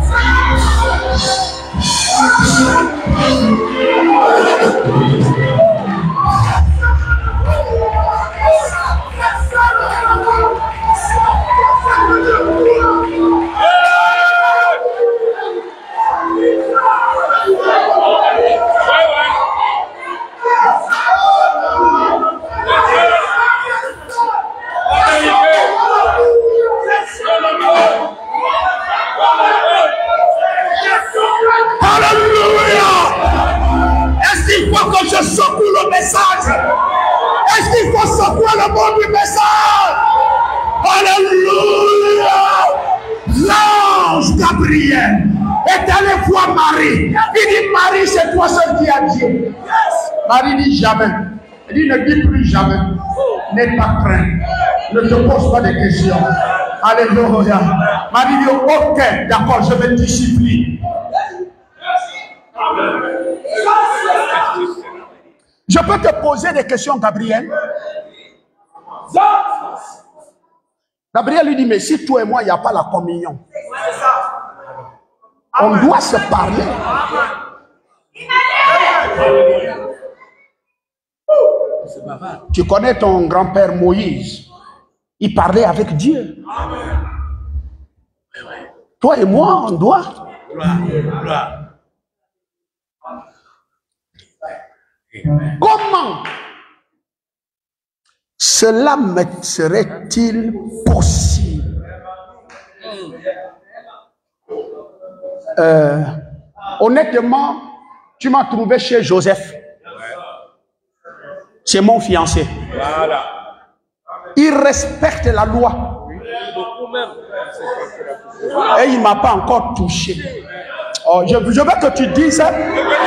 Je secoue le message. Est-ce qu'il faut secouer le bon du message? Alléluia. L'ange Gabriel est allé voir Marie. Il dit, Marie, c'est toi seul qui as Dieu. Marie dit jamais. Il dit, ne dis plus jamais. N'aie pas crainte. Ne te pose pas de questions. Alléluia. Marie dit, ok, d'accord, je vais discipliner. Je peux te poser des questions, Gabriel. Gabriel lui dit, mais si toi et moi, il n'y a pas la communion, on doit se parler. Tu connais ton grand-père Moïse. Il parlait avec Dieu. Toi et moi, on doit. Comment cela me serait-il possible? Honnêtement, tu m'as trouvé chez Joseph. C'est mon fiancé. Il respecte la loi. Et il ne m'a pas encore touché. Oh, je veux que tu dises ça.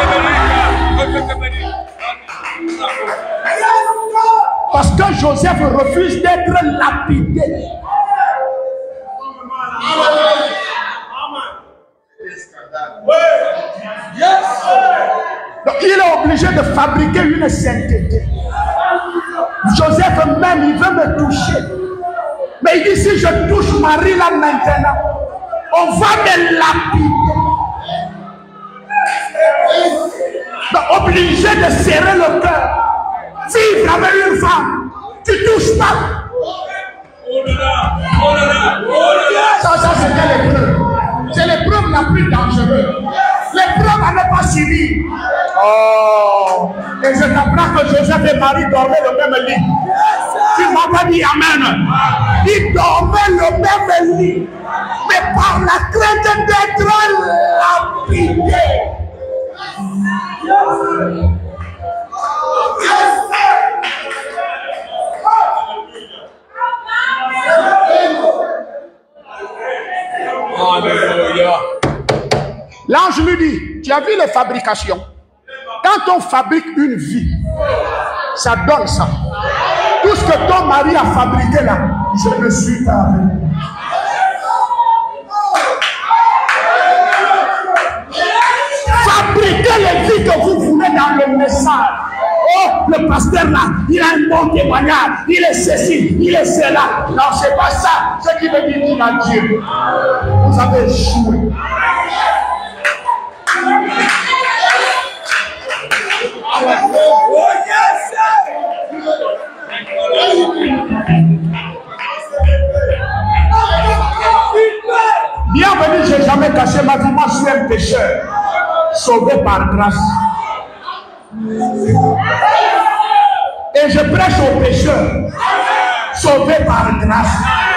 Parce que Joseph refuse d'être lapidé. Donc il est obligé de fabriquer une sainteté. Joseph même, il veut me toucher. Mais il dit, si je touche Marie là maintenant, on va me lapider. Donc obligé de serrer le cœur. Vivre avec une femme, tu touches pas. Ça c'était les bleus. C'est l'épreuve la plus dangereuse. L'épreuve à ne pas subir. Oh. Et je t'apprends que Joseph et Marie dormaient le même lit. Tu m'as pas dit amen. Ils dormaient le même lit. Mais par la crainte d'être lapidés. Alléluia. L'ange lui dit, tu as vu les fabrications? Quand on fabrique une vie, ça donne ça. Tout ce que ton mari a fabriqué là, je ne suis pas avec. Fabriquez les vies que vous voulez dans le message. Oh, le pasteur là, il a un bon témoignage, il est ceci, il est cela. Non, c'est pas ça. Ce qui veut dire qu'il a Dieu. Vous avez échoué. Bienvenue, j'ai jamais caché ma vie. Moi, je suis un pécheur, sauvé par grâce. Et je prêche aux pécheurs, sauvés par grâce.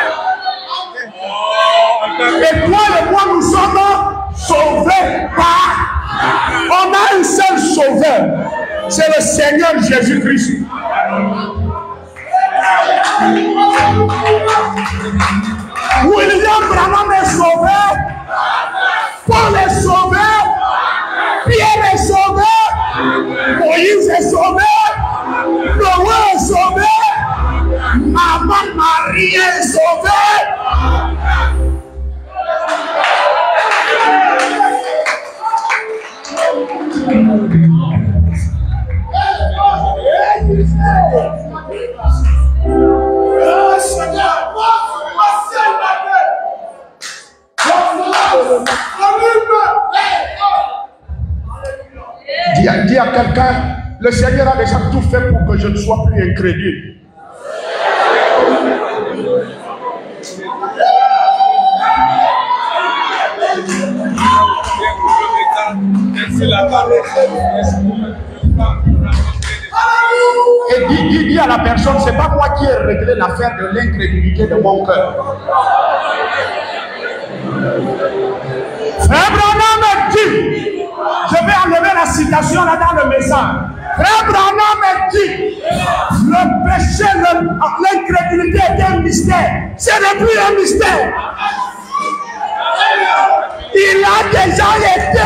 Et toi et moi, nous sommes sauvés par. On a un seul sauveur, c'est le Seigneur Jésus-Christ. William Branham est sauvé, Paul est sauvé, Pierre est sauvé, Moïse est sauvé, Noé est sauvé, Maman Marie est sauvée. Dis à quelqu'un, le Seigneur a déjà tout fait pour que je ne sois plus incrédule. Et dis à la personne, c'est pas moi qui ai réglé l'affaire de l'incrédulité de mon cœur. Frère Branham dit, je vais enlever la citation là dans le message. Frère Branham dit, le péché, l'incrédulité est un mystère. Ce n'est plus un mystère. Il a déjà été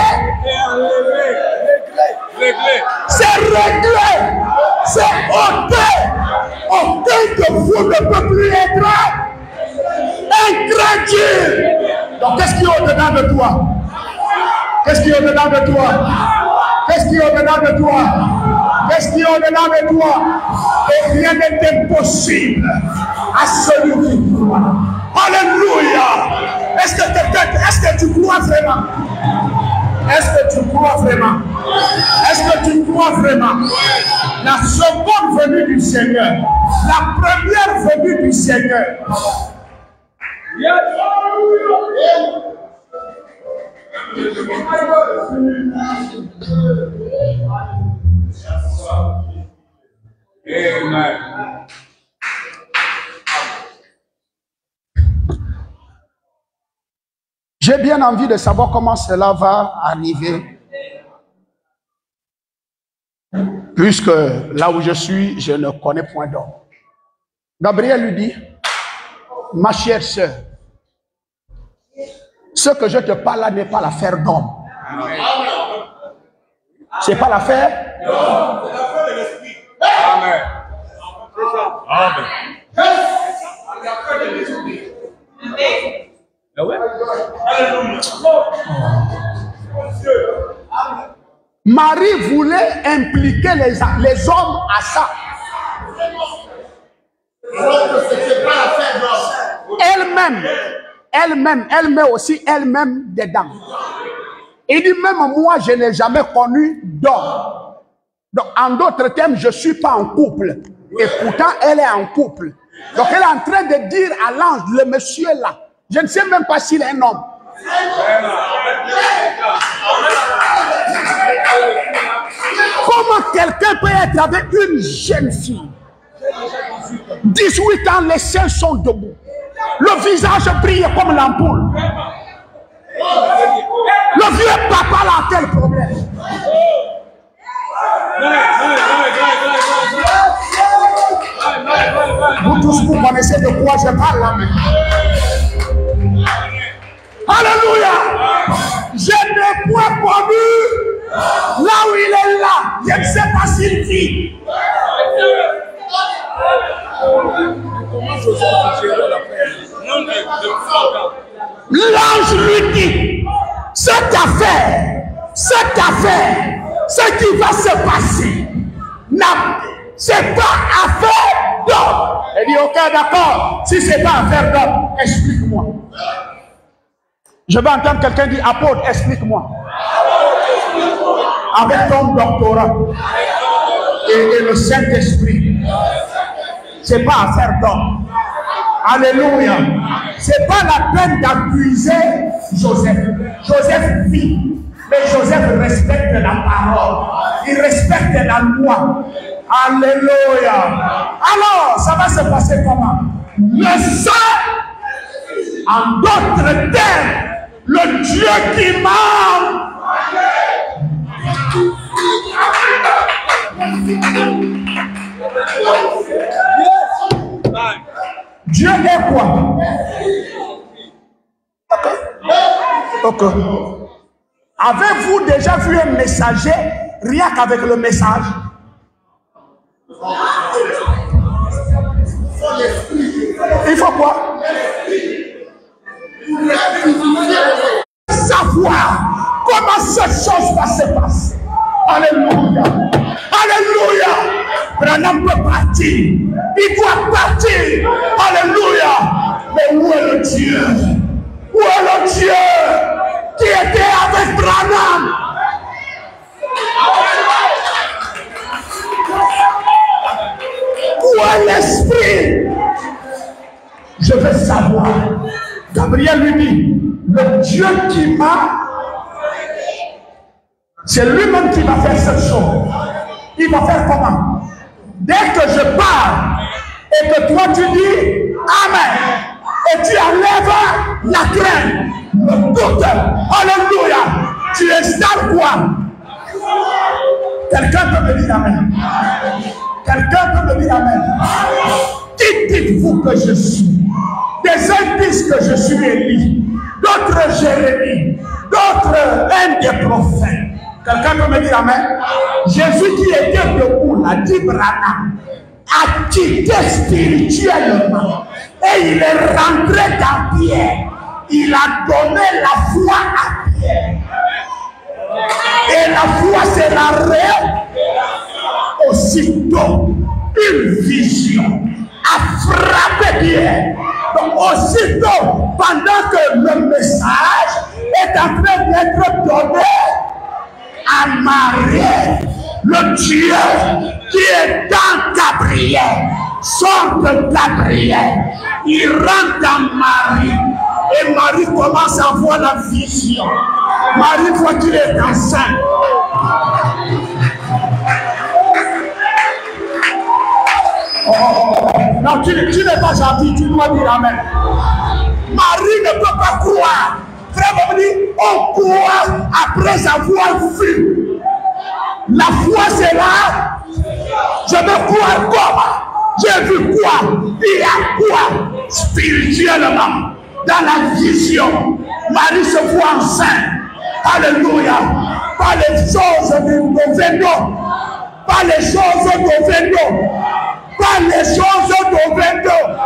réglé. C'est réglé. C'est ôté. Aucun de vous ne peut plus être incrédule. Donc qu'est-ce qui est au-dedans de toi? Qu'est-ce qui est au-dedans de toi? Qu'est-ce qui est au-dedans de toi? Qu'est-ce qui est au-dedans de toi? Et rien n'est impossible à celui qui croit. Alléluia! Est-ce que tu crois vraiment? Est-ce que tu crois vraiment? Est-ce que tu crois vraiment? La seconde venue du Seigneur, la première venue du Seigneur. Amen. J'ai bien envie de savoir comment cela va arriver. Puisque là où je suis, je ne connais point d'homme. Gabriel lui dit, ma chère sœur, ce que je te parle là n'est pas l'affaire d'homme. C'est pas l'affaire d'homme. C'est l'affaire de l'esprit. Amen. Amen. C'est l'affaire de l'esprit. Marie voulait impliquer les hommes à ça. Elle met aussi elle-même dedans. Il dit même moi je n'ai jamais connu d'homme. Donc en d'autres termes, je ne suis pas en couple. Et pourtant elle est en couple. Donc elle est en train de dire à l'ange, le monsieur là, je ne sais même pas s'il est un homme. Comment quelqu'un peut être avec une jeune fille? 18 ans, les seins sont debout. Le visage brille comme l'ampoule. Le vieux papa a quel problème? Vous tous, vous connaissez de quoi je parle là maintenant. Alléluia. Je n'ai point connu là où il est là. Je ne sais pas s'il vit. Comment Joseph a géré l'affaire? L'ange lui dit, cette affaire, ce qui va se passer, c'est pas affaire d'homme. Elle dit, ok, d'accord, si c'est pas affaire d'homme, explique-moi. Je vais entendre quelqu'un dire, apôtre, explique-moi. Avec ton doctorat et le Saint-Esprit, c'est pas affaire d'homme. Alléluia. C'est pas la peine d'accuser Joseph. Joseph vit, mais Joseph respecte la parole. Il respecte la loi. Alléluia. Alors, ça va se passer comment? Le sang, en d'autres termes, le Dieu qui m'a. Dieu est quoi? Ok. Avez-vous déjà vu un messager rien qu'avec le message? Il faut quoi? Savoir comment cette chose va se passer. Alléluia. Alléluia. Branham peut partir. Il doit partir. Alléluia. Mais où est le Dieu? Où est le Dieu qui était avec Branham? Où est l'esprit? Je veux savoir. Gabriel lui dit, le Dieu qui m'a, c'est lui-même qui va faire cette chose. Il va faire comment? Dès que je parle et que toi tu dis Amen et tu enlèves la crainte, le doute, alléluia, tu installes quoi? Quelqu'un peut me dire Amen? Quelqu'un peut me dire Amen? Qui dites-vous que je suis? Des uns disent que je suis Élie, d'autres Jérémie, d'autres un des prophètes. Quelqu'un peut me dire Amen? Jésus qui était debout, l'a dit Branham, a quitté spirituellement et il est rentré dans Pierre. Il a donné la foi à Pierre. Et la foi sera réelle. Aussitôt, une vision a frappé Pierre. Donc, aussitôt, pendant que le message est en train d'être donné à Marie, le Dieu qui est dans Gabriel, sort de Gabriel, il rentre dans Marie, et Marie commence à voir la vision. Marie voit qu'il est enceinte. Non, tu n'es pas gentil, tu dois dire Amen. Marie ne peut pas croire. Frère, on dit, on croit après avoir vu. La foi, c'est là. Je veux croire comment? J'ai vu quoi? Il y a quoi? Spirituellement, dans la vision, Marie se voit enceinte. Alléluia. Pas les choses de Noveno. Pas les choses de Noveno. Pas les choses de Noveno.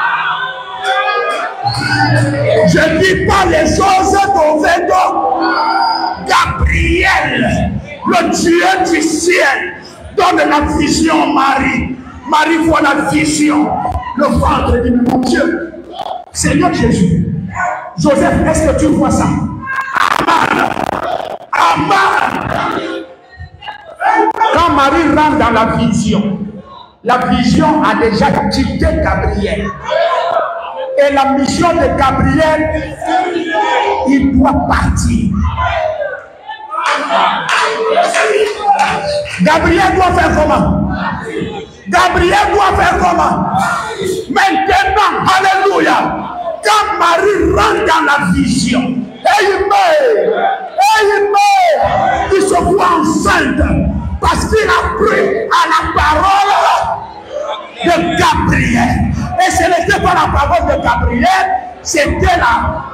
Je dis pas les choses d'Ovendo. Gabriel, le Dieu du ciel, donne la vision à Marie. Marie voit la vision. Le ventre dit, mon Dieu, Seigneur Jésus, Joseph, est-ce que tu vois ça? Amen. Amen. Quand Marie rentre dans la vision a déjà quitté Gabriel. Et la mission de Gabriel, il doit partir. Gabriel doit faire comment? Gabriel doit faire comment? Maintenant, alléluia, quand Marie rentre dans la vision, et il meurt, il se voit enceinte, parce qu'il a pris à la parole de Gabriel. Et ce n'était pas la parole de Gabriel, c'était la...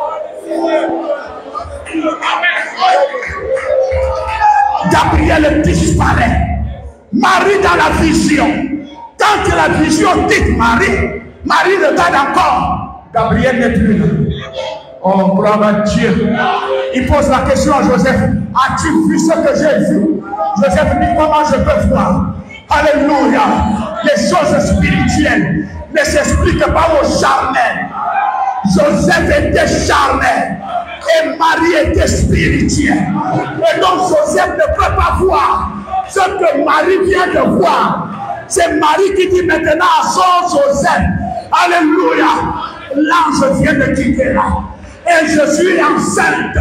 Gabriel disparaît. Marie dans la vision. Quand la vision dit Marie, Marie regarde encore. Gabriel n'est plus là. Oh, gloire à Dieu. Il pose la question à Joseph. As-tu vu ce que j'ai vu? Joseph dit, comment je peux voir? Alléluia. Les choses spirituelles ne s'expliquent pas au charnel. Joseph était charnel et Marie était spirituelle. Et donc Joseph ne peut pas voir ce que Marie vient de voir. C'est Marie qui dit maintenant à son Joseph, alléluia, l'ange vient de quitter là. Et je suis enceinte.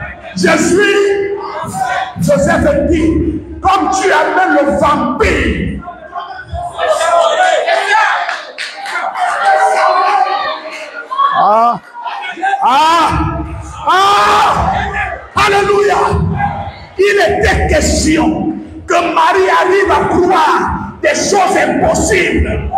Joseph dit, comme tu amènes le vampire. Alléluia. Il était question que Marie arrive à croire des choses impossibles.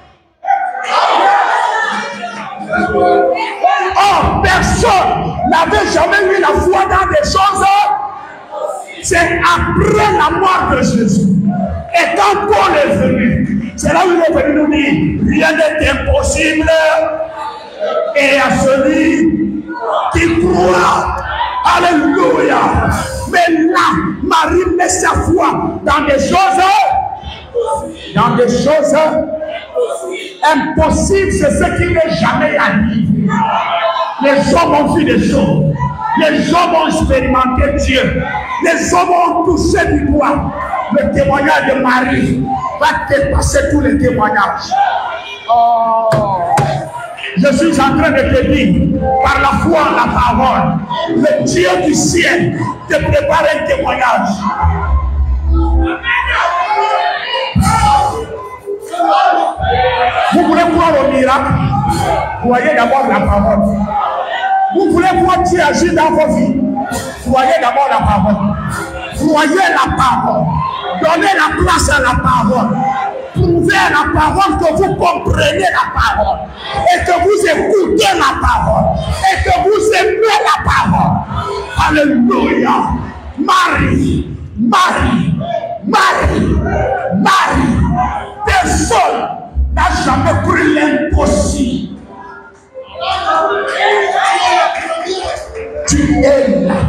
Oh, personne n'avait jamais eu la foi dans des choses. C'est après la mort de Jésus. Et quand Paul est venu, c'est là où il est venu nous dire, rien n'est impossible. Et à celui qui croit. Alléluia. Mais là, Marie met sa foi dans des choses. Dans des choses impossibles, c'est ce qui n'est jamais arrivé. Les hommes ont vu des choses. Les hommes ont expérimenté Dieu. Les hommes ont touché du doigt. Le témoignage de Marie va dépasser tous les témoignages. Oh. Je suis en train de te dire, par la foi en la parole, le Dieu du ciel te prépare un témoignage. Vous voulez voir au miracle? Voyez d'abord la parole. Vous voulez voir Dieu agir dans vos vies? Voyez d'abord la parole. Voyez la parole. Donnez la place à la parole. Prouvez à la parole que vous comprenez la parole. Et que vous écoutez la parole. Et que vous aimez la parole. Alléluia. Marie. Personne n'a jamais cru l'impossible. Tu es là.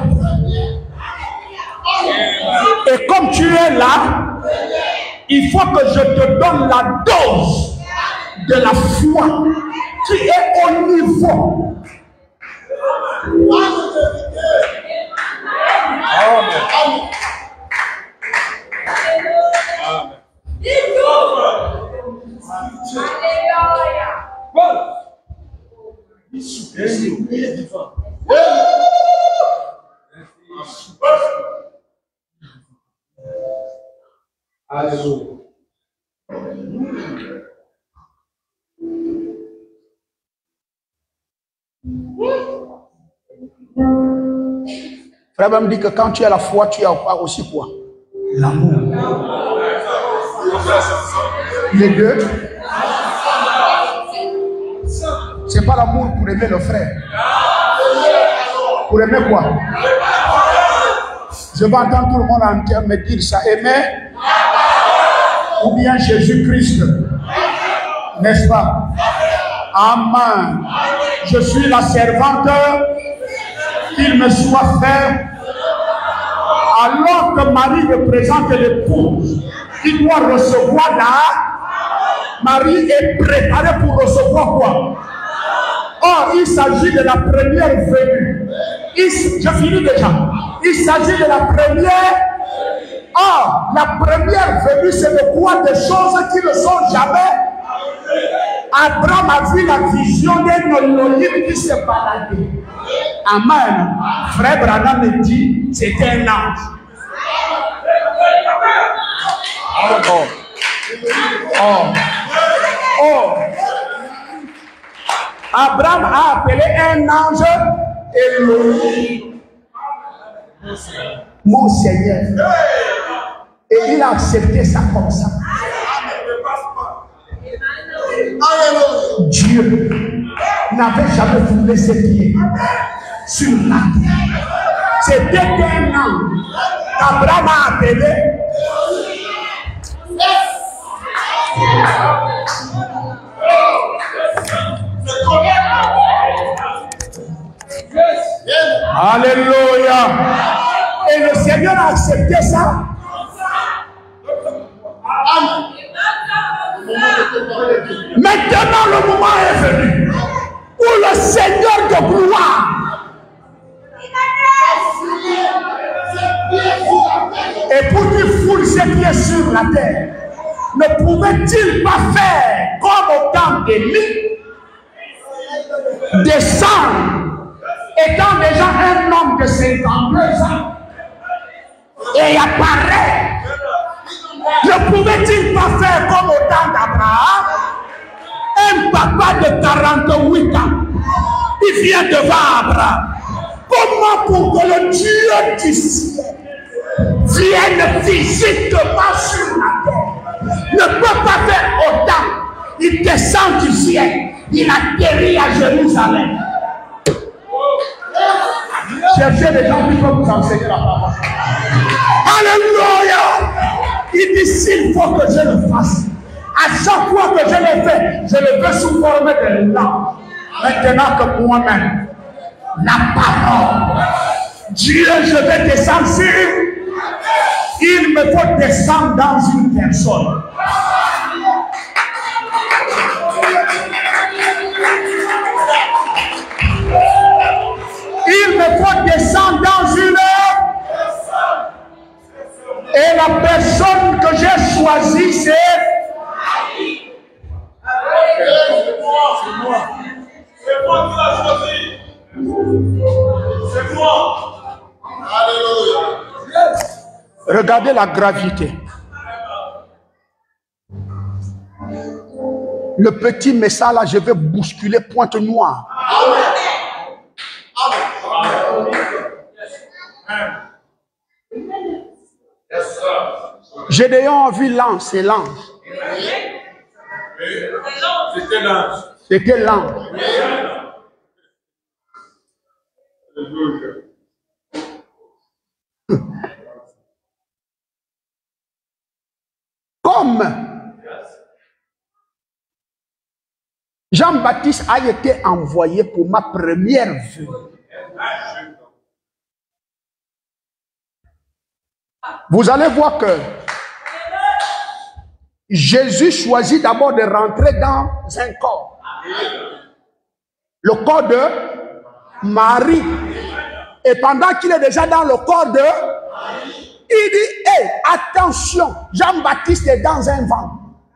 Et comme tu es là, il faut que je te donne la dose de la foi qui est au niveau. Frère me dit que quand tu as la foi, tu as aussi quoi? L'amour. Les deux. C'est pas l'amour pour aimer le frère. Pour aimer quoi? Je vais entendre tout le monde entier me dire ça. Aimer ou bien Jésus-Christ. N'est-ce pas? Amen. Je suis la servante qu'il me soit fait. Alors que Marie représente l'épouse qui doit recevoir Marie est préparée pour recevoir quoi? Or, il s'agit de la première venue. Je finis déjà. Il s'agit de la première. Or, la première venue, c'est de quoi? Des choses qui ne sont jamais. Abraham a vu la vision d'un Elohim qui se baladait. Amen. Frère Branham me dit, c'était un ange. Abraham a appelé un ange Elohim. Mon Seigneur. Et il a accepté ça comme ça. Dieu n'avait jamais foulé ses pieds sur la terre. C'était un ange qu'Abraham a appelé. Alléluia. Et le Seigneur a accepté ça. Maintenant, le moment est venu où le Seigneur de gloire, et pour qu'il foule ses pieds sur la terre, ne pouvait-il pas faire comme au temps d'Élie, descendre, étant déjà un homme de 52 ans, et apparaître? Ne pouvait-il pas faire comme au temps d'Abraham, un papa de 48 ans, il vient devant Abraham? Comment pour que le Dieu du ciel vienne physiquement sur la terre, ne peut pas faire autant? Il descend du ciel, il atterrit à Jérusalem. Cherchez les gens qui peuvent vous enseigner la parole. Alléluia! Il dit, s'il faut que je le fasse, à chaque fois que je le fais, je le fais sous forme de langue. Maintenant que moi-même, la parole, Dieu, je vais descendre sur, il me faut descendre dans une personne. Il me faut descendre dans une. Et la personne que j'ai choisie, c'est. C'est moi. C'est moi qui l'ai choisi. C'est moi. Alléluia. Regardez la gravité. Le petit message là, je vais bousculer Pointe Noire. Gédéon a vu l'ange, c'est l'ange. C'était l'ange. C'était l'ange. Comme Jean-Baptiste a été envoyé pour ma première vue. Vous allez voir que Jésus choisit d'abord de rentrer dans un corps. Le corps de Marie. Et pendant qu'il est déjà dans le corps de, il dit, hey, attention, Jean-Baptiste est dans un ventre.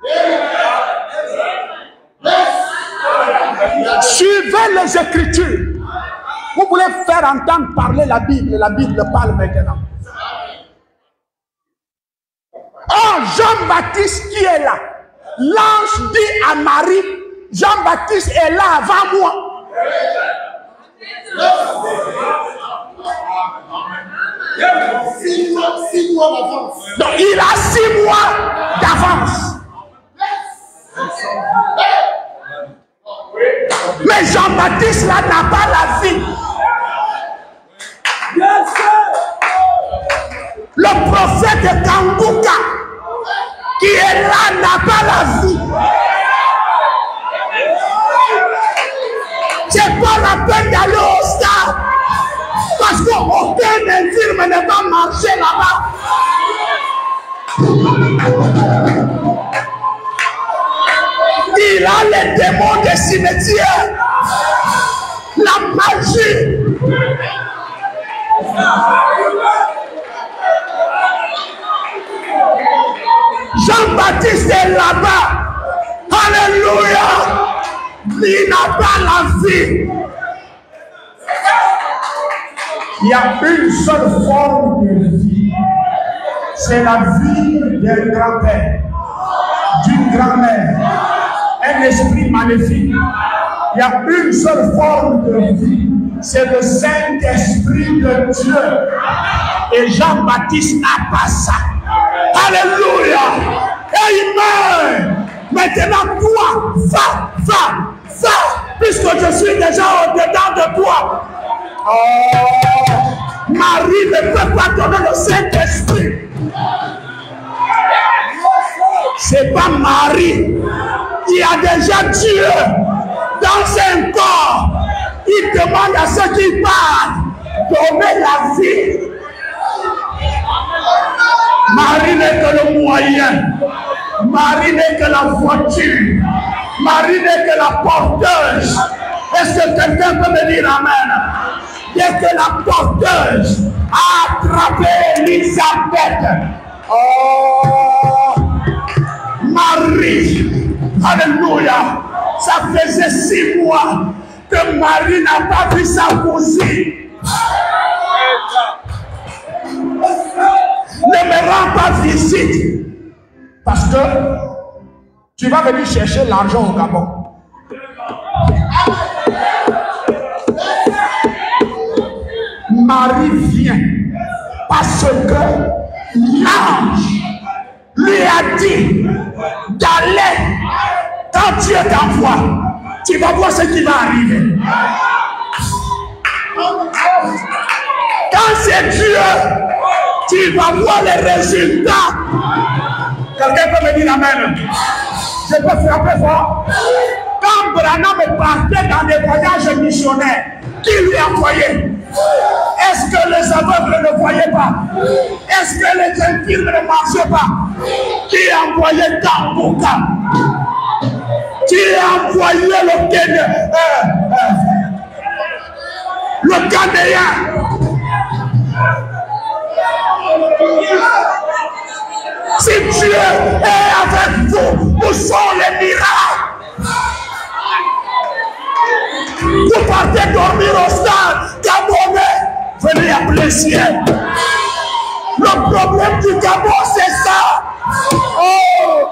Suivez les Écritures. Vous voulez faire entendre parler la Bible parle maintenant. Oh, Jean-Baptiste qui est là. L'ange dit à Marie, Jean-Baptiste est là avant moi. Six mois d'avance. Donc il a 6 mois d'avance. Mais Jean-Baptiste là n'a pas la vie. Le prophète Kambouka qui est là n'a pas la vie. C'est pas la peine d'aller au stade. Parce qu'aucun infirme ne va marcher là-bas. Il a les démons des cimetières. La magie. Jean-Baptiste est là-bas. Alléluia. il n'a pas la vie. Il y a une seule forme de vie. C'est la vie d'un grand-père, d'une grand-mère, un esprit maléfique. Il y a une seule forme de vie. C'est le Saint-Esprit de Dieu. Et Jean-Baptiste n'a pas ça. Alléluia. Amen. Maintenant, toi, va. Puisque je suis déjà au-dedans de toi. Oh, Marie ne peut pas donner le Saint-Esprit. C'est pas Marie. Il y a déjà Dieu dans un corps. Il demande à ceux qui parlent de donner la vie. Marie n'est que le moyen. Marie n'est que la voiture. Marie n'est que la porteuse. Est-ce que quelqu'un peut me dire amen? Dès que la porteuse a attrapé Elisabeth, oh, Marie, alléluia, ça faisait 6 mois que Marie n'a pas vu sa cousine. Ne me rends pas visite, parce que tu vas venir chercher l'argent au Gabon. Marie vient parce que l'ange lui a dit d'aller. Quand Dieu t'envoie, tu vas voir ce qui va arriver. Quand c'est Dieu, tu vas voir les résultats. Quelqu'un peut me dire amen? Je peux frapper fort. Quand Branham partait dans des voyages missionnaires, qui lui envoyait? Est-ce que les aveugles ne voyaient pas? Est-ce que les infirmes ne marchaient pas? Qui envoyait Tambouka? Qui envoyait le Ghanéen? Si Dieu est avec vous, où sont les miracles? Vous partez dormir au stade Gabonais, venez appeler le ciel. Le problème du Gabon, c'est ça. Oh!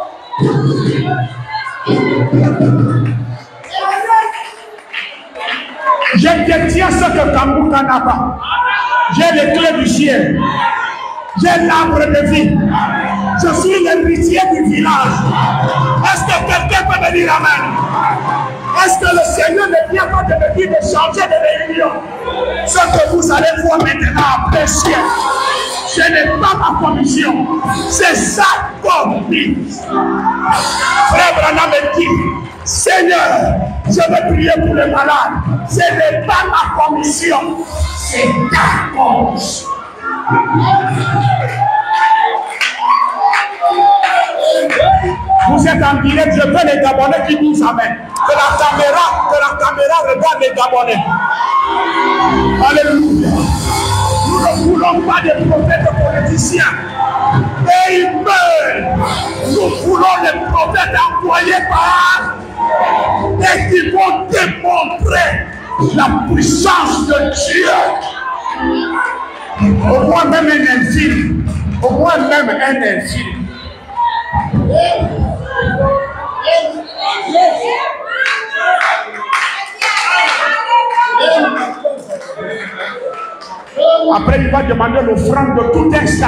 Je détiens ce que Tambouka n'a pas. J'ai les clés du ciel. J'ai l'arbre de vie. Je suis l'héritier du village. Est-ce que quelqu'un peut me dire amen? Est-ce que le Seigneur ne vient pas de me dire de changer de réunion? Ce que vous allez voir maintenant après ciel, ce n'est pas ma commission, c'est sa commission. Frère Branham me dit, Seigneur, je veux prier pour les malades. Ce n'est pas ma commission, c'est ta commission. Vous êtes en direct, je veux les Gabonais qui disent amen. Que la caméra regarde les Gabonais. Alléluia. Nous ne voulons pas des prophètes politiciens. Et ils meurent. Nous voulons les prophètes envoyés par et qui vont démontrer la puissance de Dieu. Au moins même un infime. Au moins même un infime. Après, il va demander l'offrande de tout instant.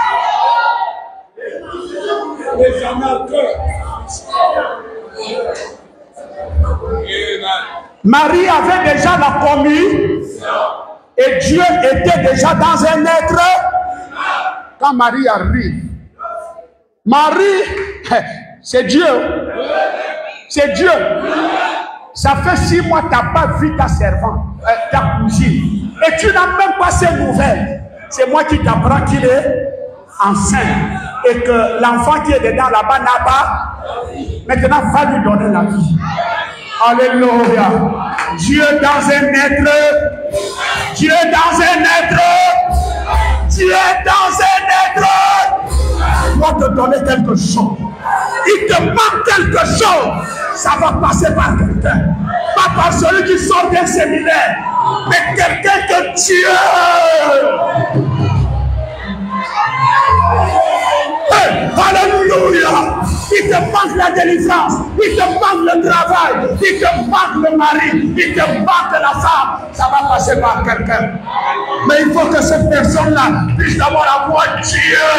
Marie avait déjà la communion et Dieu était déjà dans un être. Quand Marie arrive, Marie, c'est Dieu. C'est Dieu. Ça fait 6 mois que tu n'as pas vu ta servante, ta cousine. Et tu n'as même pas ces nouvelles. C'est moi qui t'apprends qu'il est enceinte. Et que l'enfant qui est dedans là-bas n'a pas. Maintenant, va lui donner la vie. Alléluia. Dieu dans un être. Dieu dans un être. Dieu dans un être. Il doit te donner quelque chose. Il te manque quelque chose. Ça va passer par quelqu'un. pas par celui qui sort d'un séminaire, mais quelqu'un que Dieu. Alléluia. Il te manque la délivrance, il te manque le travail, il te manque le mari, il te manque la femme. Ça va passer par quelqu'un. Mais il faut que cette personne-là puisse d'abord avoir Dieu.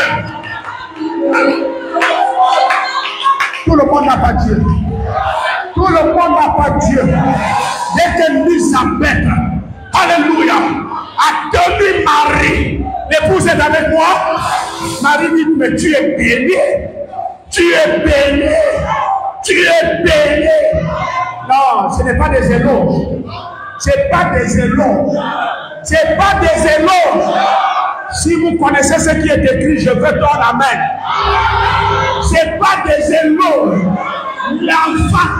Tout le monde n'a pas Dieu. Tout le monde n'a pas Dieu. Dès qu'Élisabeth, alléluia, a tenu Marie. L'épouse est avec moi. Marie dit, mais tu es béni. Tu es béni. Tu es béni. Non, ce n'est pas des éloges. Ce n'est pas des éloges. Ce n'est pas des éloges. Si vous connaissez ce qui est écrit, je veux ton amen. Ce n'est pas des éloges. L'enfant,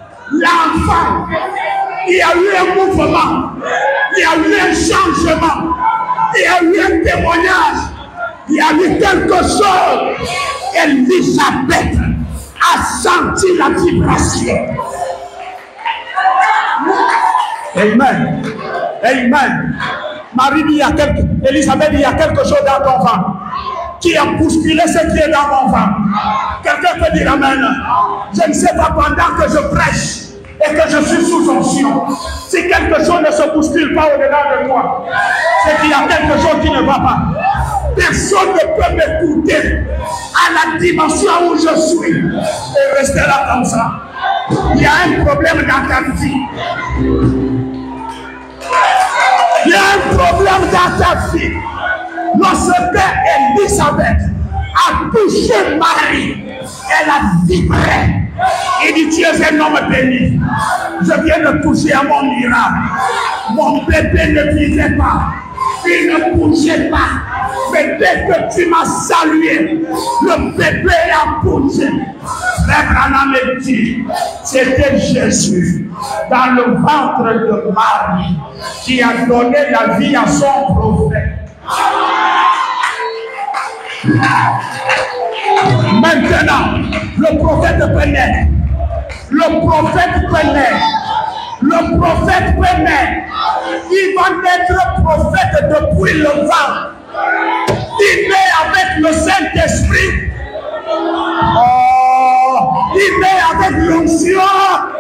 il y a eu un mouvement. Il y a eu un changement. Il y a eu un témoignage. Il y a eu quelque chose. Élisabeth a senti la vibration. Amen. Amen. Marie dit, Élisabeth dit, il y a quelque chose dans ton ventre qui a bousculé ce qui est dans mon ventre. Quelqu'un peut dire amen. Je ne sais pas pendant que je prêche et que je suis sous onction. Si quelque chose ne se bouscule pas au-delà de toi, c'est qu'il y a quelque chose qui ne va pas. Personne ne peut m'écouter à la dimension où je suis et rester là comme ça. Il y a un problème dans ta vie. Il y a un problème dans ta vie. Lorsque Élisabeth a touché Marie, elle a vibré. Il dit, tu es un homme béni. Je viens de toucher à mon miracle. Mon bébé ne vivait pas. Il ne bougeait pas. Mais dès que tu m'as salué, le bébé a bougé. Frère Branham me dit, c'était Jésus dans le ventre de Marie qui a donné la vie à son prophète. Maintenant, le prophète peut naître. Le prophète peut naître. Le prophète peut naître. Il va naître prophète depuis le ventre. Il naît avec le Saint-Esprit. Oh, il naît avec l'onction.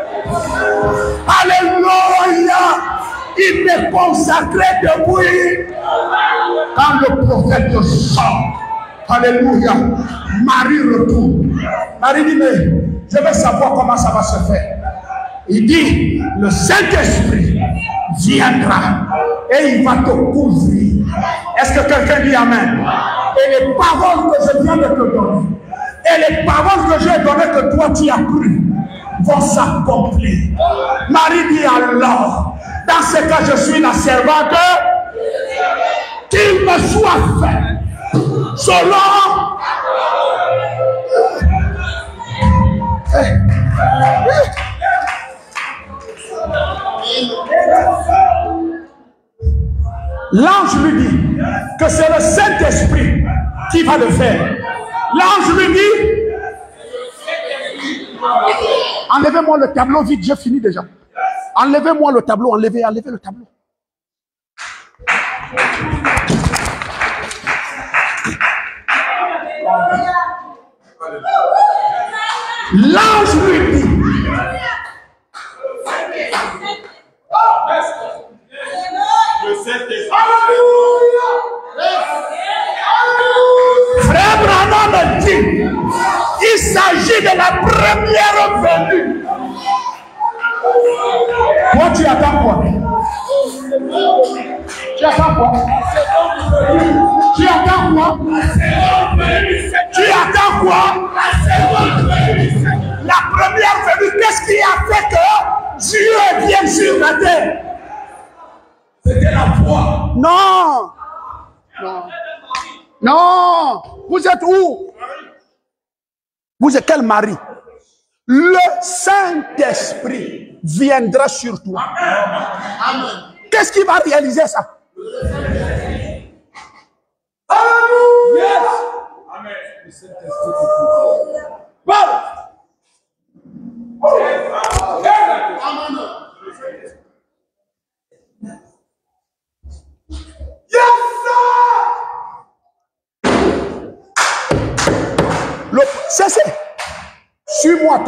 Alléluia. Il est consacré depuis. Quand le prophète sort, alléluia, Marie retourne. Marie dit, mais je veux savoir comment ça va se faire. Il dit, le Saint-Esprit viendra et il va te couvrir. Est-ce que quelqu'un dit amen? Et les paroles que je viens de te donner, et les paroles que j'ai données que toi tu as cru, vont s'accomplir. Marie dit alors, dans ce cas je suis la servante, qu'il me soit fait selon l'ange lui dit que c'est le Saint-Esprit qui va le faire. L'ange lui dit, enlevez-moi le tableau vite, j'ai fini déjà. Enlevez-moi le tableau, enlevez le tableau. L'ange lui dit, Frère Branham me dit, il s'agit de la première venue. Toi, tu attends quoi? Tu attends quoi? Tu attends quoi? Tu attends quoi? La première venue, qu'est-ce qui a fait que Dieu vienne sur la terre? C'était la foi. Non. Non. Non. Vous êtes où? Vous êtes quel mari? Le Saint-Esprit viendra sur toi. Amen. Qu'est-ce qui va réaliser ça? Yes. Amen. Le Saint-Esprit.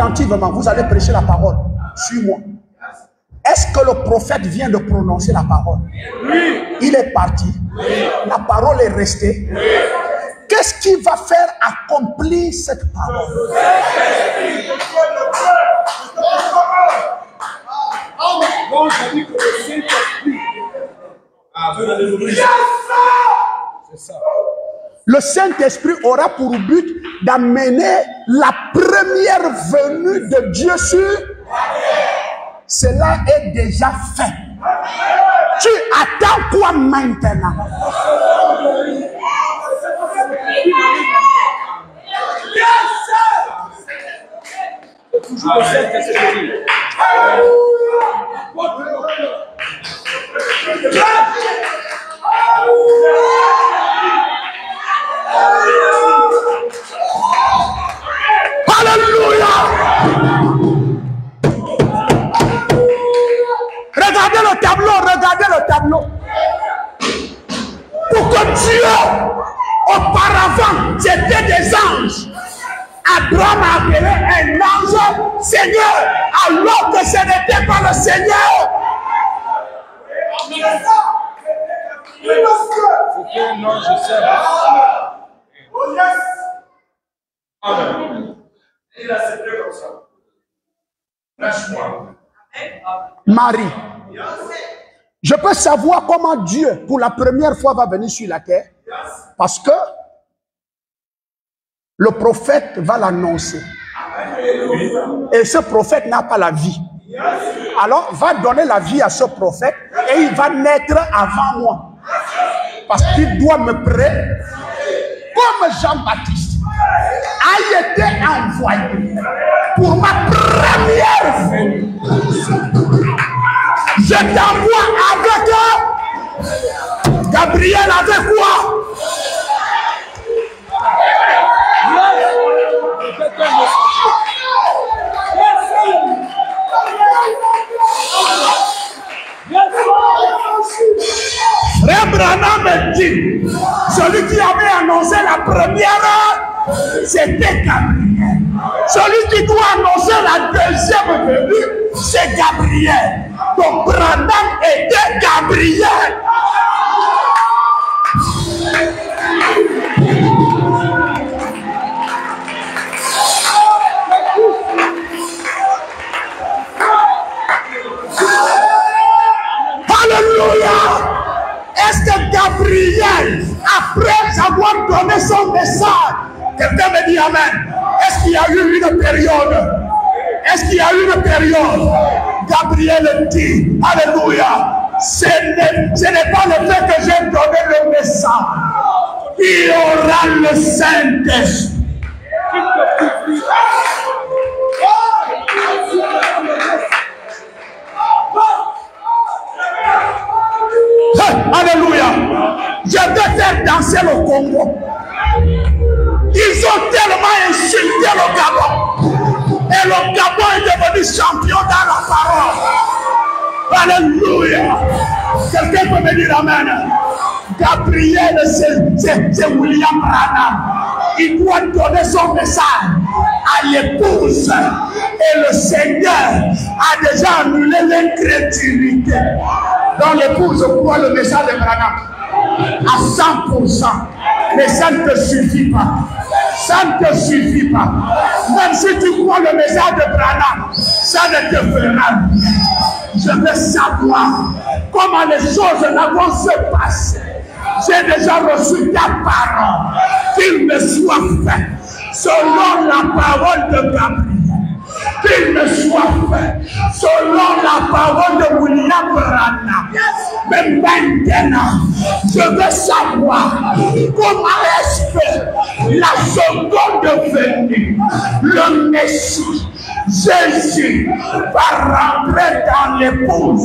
attentivement, vous allez prêcher la parole. Suis-moi. Est-ce que le prophète vient de prononcer la parole? Oui. Il est parti. Oui. La parole est restée. Oui. Qu'est-ce qui va faire accomplir cette parole? Bon, je dis que le Saint-Esprit. C'est ça. Le Saint-Esprit aura pour but d'amener la première venue de Dieu sur. Cela est déjà fait. Tu attends quoi maintenant? Toujours le Saint-Esprit. Alléluia! Regardez le tableau, regardez le tableau. Pour que Dieu, auparavant, c'était des anges. Abraham a appelé un ange Seigneur, alors que ce n'était pas le Seigneur. Faut qu'un ange serve. Oh yes! Amen. Il a accepté comme ça. Lâche-moi. Marie, je peux savoir comment Dieu, pour la première fois, va venir sur la terre. Parce que le prophète va l'annoncer. Et ce prophète n'a pas la vie. Alors, va donner la vie à ce prophète et il va naître avant moi. Parce qu'il doit me prêter. Comme Jean-Baptiste a été envoyé pour ma première venue. Je t'envoie avec Gabriel avec quoi? Frère Branham me dit, celui qui avait annoncé la première, c'était Gabriel. Celui qui doit annoncer la deuxième venue, c'est Gabriel. Donc Branham était Gabriel. Alléluia! Est-ce que Gabriel, après avoir donné son message, quelqu'un me dit Amen, est-ce qu'il y a eu une période? Est-ce qu'il y a eu une période? Gabriel dit, Alléluia, ce n'est pas le fait que j'ai donné le message. Il y aura le Saint-Esprit. Alléluia. Je vais faire danser le Congo. Ils ont tellement insulté le Gabon. Et le Gabon est devenu champion dans la parole. Alléluia. Quelqu'un peut me dire Amen. Gabriel, c'est William Branham. Il doit donner son message à l'épouse. Et le Seigneur a déjà annulé l'incrédulité. Donc l'épouse croit le message de Branham à 100%. Mais ça ne te suffit pas. Ça ne te suffit pas. Même si tu crois le message de Branham, ça ne te fera rien. Je veux savoir comment les choses vont se passer. J'ai déjà reçu ta parole. Qu'il me soit fait selon la parole de Gabriel. Qu'il me soit fait selon la parole de William Branham. Mais maintenant, je veux savoir comment est-ce que la seconde venue, le Messie, Jésus, va rentrer dans l'épouse.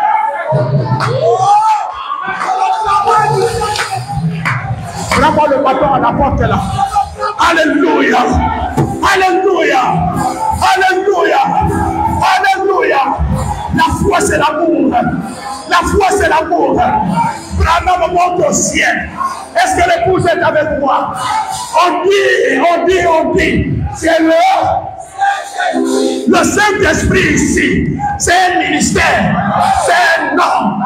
Prends-moi le bâton à la porte là. Alléluia. Alléluia. Alléluia. Alléluia. La foi c'est l'amour. La foi c'est l'amour. Branham monte au ciel. Est-ce que l'épouse est avec moi? On dit. C'est le Le Saint-Esprit ici, c'est un ministère, c'est un homme.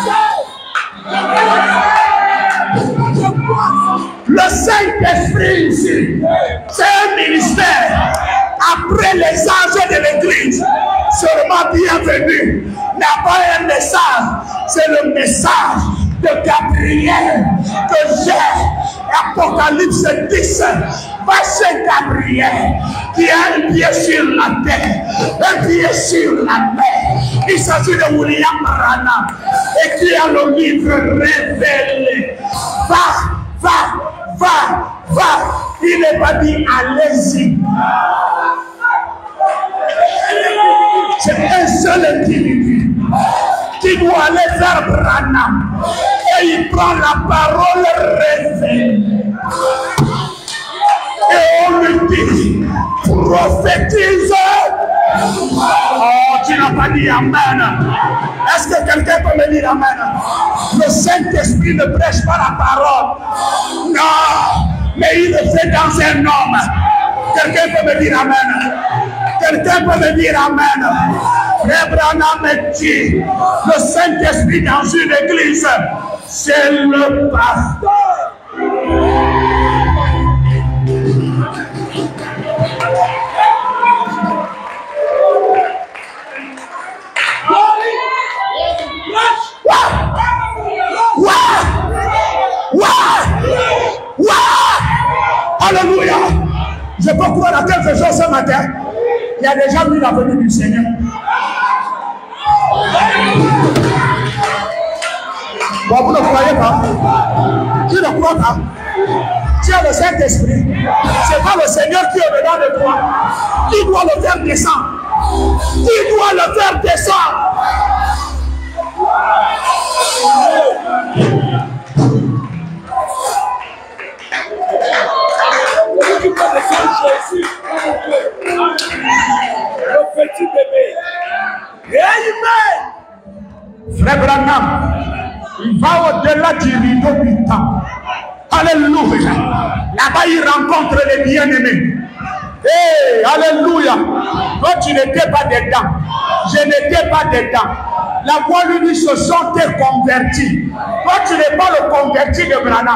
Le Saint-Esprit ici, c'est un ministère. Après les anges de l'église, seulement bienvenue, n'a pas un message, c'est le message de Gabriel que j'ai. Apocalypse 10, va chez Gabriel qui a un pied sur la terre, un pied sur la mer. Il s'agit de William Branham et qui a le livre révélé. Va. Il n'est pas dit allez-y. C'est un seul individu qui doit aller vers Branham et il prend la parole révélée. Et on lui dit, prophétise. Oh, tu n'as pas dit amen. Est-ce que quelqu'un peut me dire amen? Le Saint-Esprit ne prêche pas la parole. Non, mais il le fait dans un homme. Quelqu'un peut me dire amen? Quelqu'un peut me dire amen? Frère Branham dit, le Saint-Esprit dans une église, c'est le pasteur. Alléluia. Je peux croire à quelque chose ce matin. Il y a déjà vu la venue du Seigneur. Bon, vous ne croyez pas? Tu ne crois pas? Tu as le Saint-Esprit. Ce n'est pas le Seigneur qui est dedans de toi. Qui doit le faire descendre? Qui doit le faire descendre? Jésus, le petit bébé. Amen. Frère Branham, il va au-delà du rideau du temps. Alléluia. Là-bas, il rencontre les bien-aimés. Hey, alléluia. Toi, tu n'étais pas dedans. Je n'étais pas dedans. La voix lui dit, ce sont tes convertis. Toi, tu n'es pas le converti de Branham.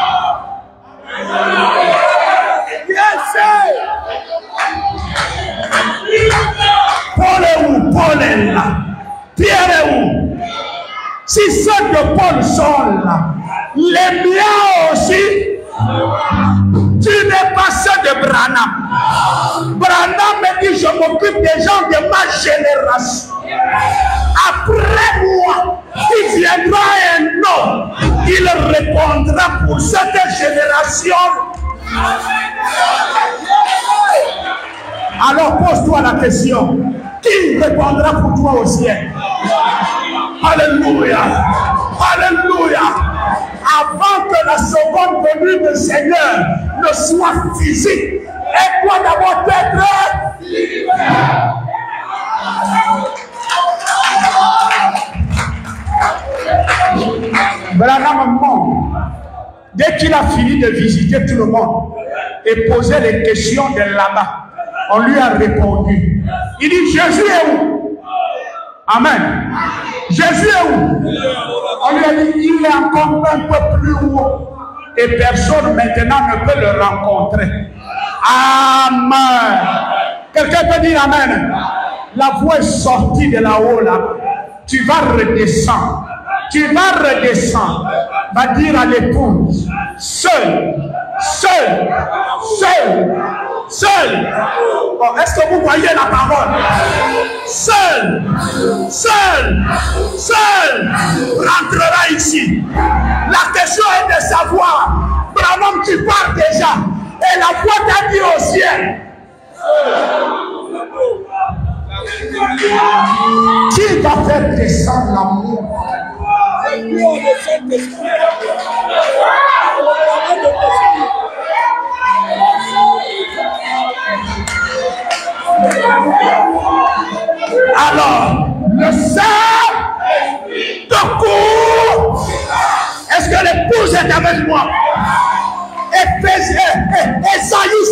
Paul est où? Paul est là. Pierre est où? Si ceux de Paul sont là, les miens aussi. Tu n'es pas ceux de Branham. Branham me dit, je m'occupe des gens de ma génération. Après moi, il viendra un homme. Il répondra pour cette génération. Alors pose-toi la question. Qui répondra pour toi au ciel? Alléluia. Alléluia. Avant que la seconde venue du Seigneur ne soit physique, et toi d'abord d'être libéré. Branham ment. Dès qu'il a fini de visiter tout le monde et poser les questions de là-bas, on lui a répondu. Il dit, Jésus est où? Amen. Jésus est où? On lui a dit, il est encore un peu plus haut. Et personne maintenant ne peut le rencontrer. Amen. Quelqu'un peut dire amen? La voix est sortie de là-haut là. Tu vas redescendre. Tu vas redescendre. Va dire à l'épouse, seul. Oh, est-ce que vous voyez la parole? Seul rentrera ici. La question est de savoir, Branham, tu pars déjà. Et la voix t'a dit au ciel. Qui va faire descendre l'amour? Alors, le Saint-Esprit te court. Est-ce que l'épouse est avec moi? Esaïe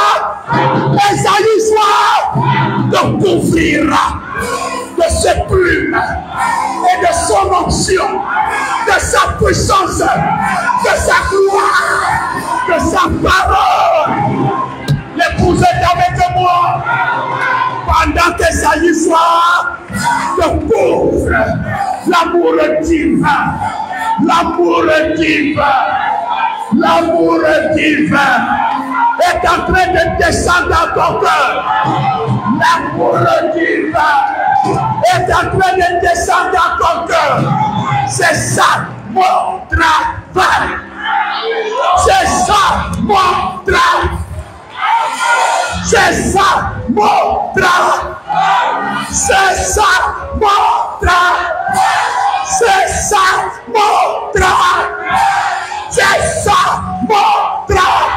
soit de couvrir de ses plumes et de son onction, de sa puissance, de sa gloire, de sa parole. L'épouse est avec moi pendant qu'Esaïe soit de couvre l'amour divin, l'amour divin, l'amour divin est en train de descendre dans ton cœur. L'amour divin est en train de descendre dans ton cœur. C'est ça mon travail. C'est ça mon travail. C'est ça mon travail. C'est ça mon travail. C'est ça mon travail. C'est ça mon travail.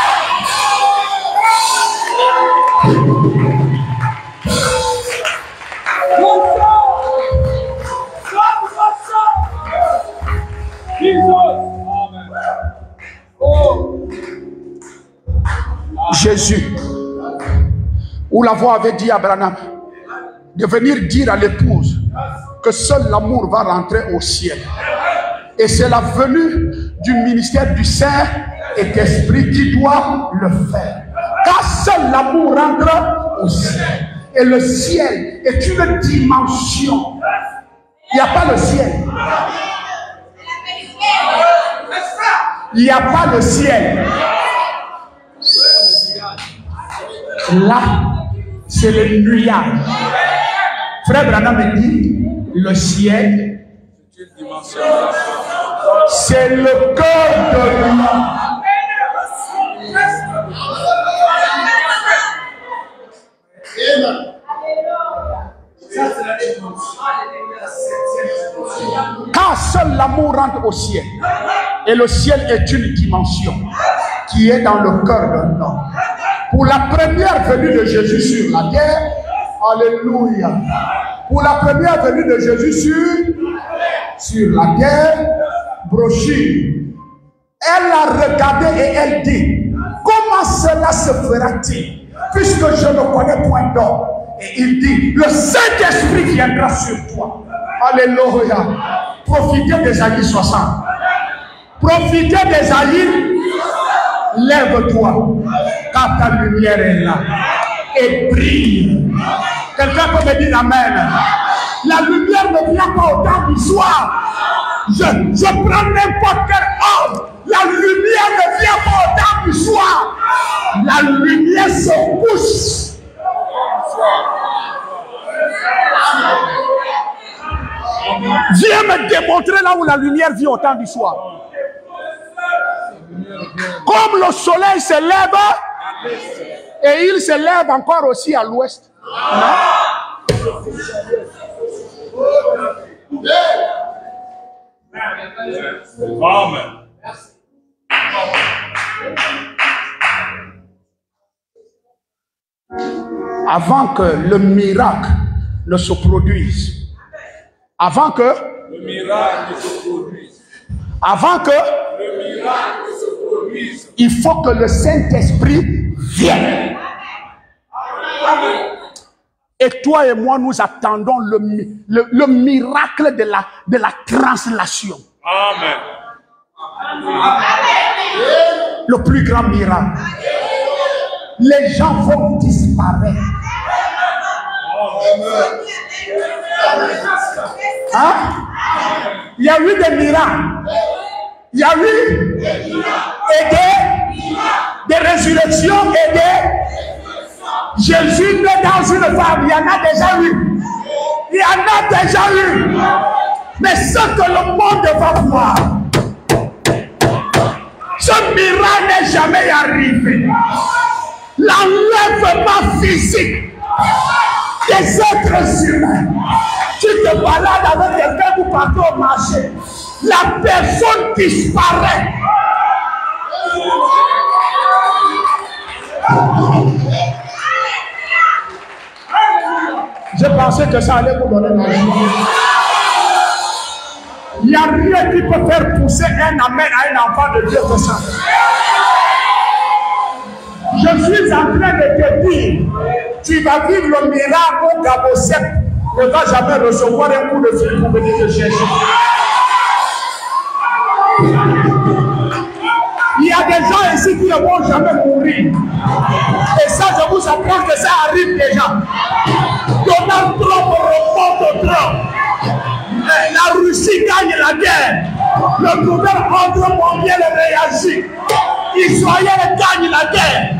Jésus, où la voix avait dit à Abraham de venir dire à l'épouse que seul l'amour va rentrer au ciel. Et c'est la venue du ministère du Saint et d'Esprit qui doit le faire. Car seul l'amour rentre au ciel. Et le ciel est une dimension. Il n'y a pas le ciel. Il n'y a pas le ciel. Là, c'est le nuage. Frère Branham me dit, le ciel, c'est le cœur de l'homme. Quand seul l'amour rentre au ciel, et le ciel est une dimension qui est dans le cœur d'un homme. Pour la première venue de Jésus sur la terre, alléluia. Pour la première venue de Jésus sur la terre, brochure. Elle a regardé et elle dit, comment cela se fera-t-il, puisque je ne connais point d'homme. Et il dit, le Saint-Esprit viendra sur toi. Alléluia. Profitez d'Ésaïe 60. Profitez d'Ésaïe. Lève-toi, car ta lumière est là. Et brille. Quelqu'un peut me dire amen. La lumière ne vient pas au temps du soir. Je prends n'importe quel homme. La lumière ne vient pas au temps du soir. La lumière se couche. Viens me démontrer là où la lumière vient au temps du soir. Comme le soleil se lève et il se lève encore aussi à l'ouest. Amen. Avant que le miracle ne se produise, avant que Le miracle se produise. avant que Le miracle se produise. il faut que le Saint-Esprit vienne. Et toi et moi, nous attendons le miracle de la translation. Amen. Le plus grand miracle. Les gens vont disparaître. Hein? Il y a eu des miracles. Il y a eu des résurrections et des... Jésus naît dans une femme. Il y en a déjà eu. Il y en a déjà eu. Mais ce que le monde va voir, ce miracle n'est jamais arrivé. L'enlèvement physique des êtres humains. Tu te balades avec quelqu'un, vous partez au marché. La personne disparaît. Je pensais que ça allait vous donner la joie. Il n'y a rien qui peut faire pousser un amen à un enfant de Dieu que ça. Je suis en train de te dire, tu vas vivre le miracle au Gabon sec, ne va jamais recevoir un coup de fil pour venir te chercher. Il y a des gens ici qui ne vont jamais mourir. Et ça, je vous apprends que ça arrive déjà. Donald Trump remonte au trône. La Russie gagne la guerre. Le nouvel ordre mondial réagit. Israël gagne la guerre.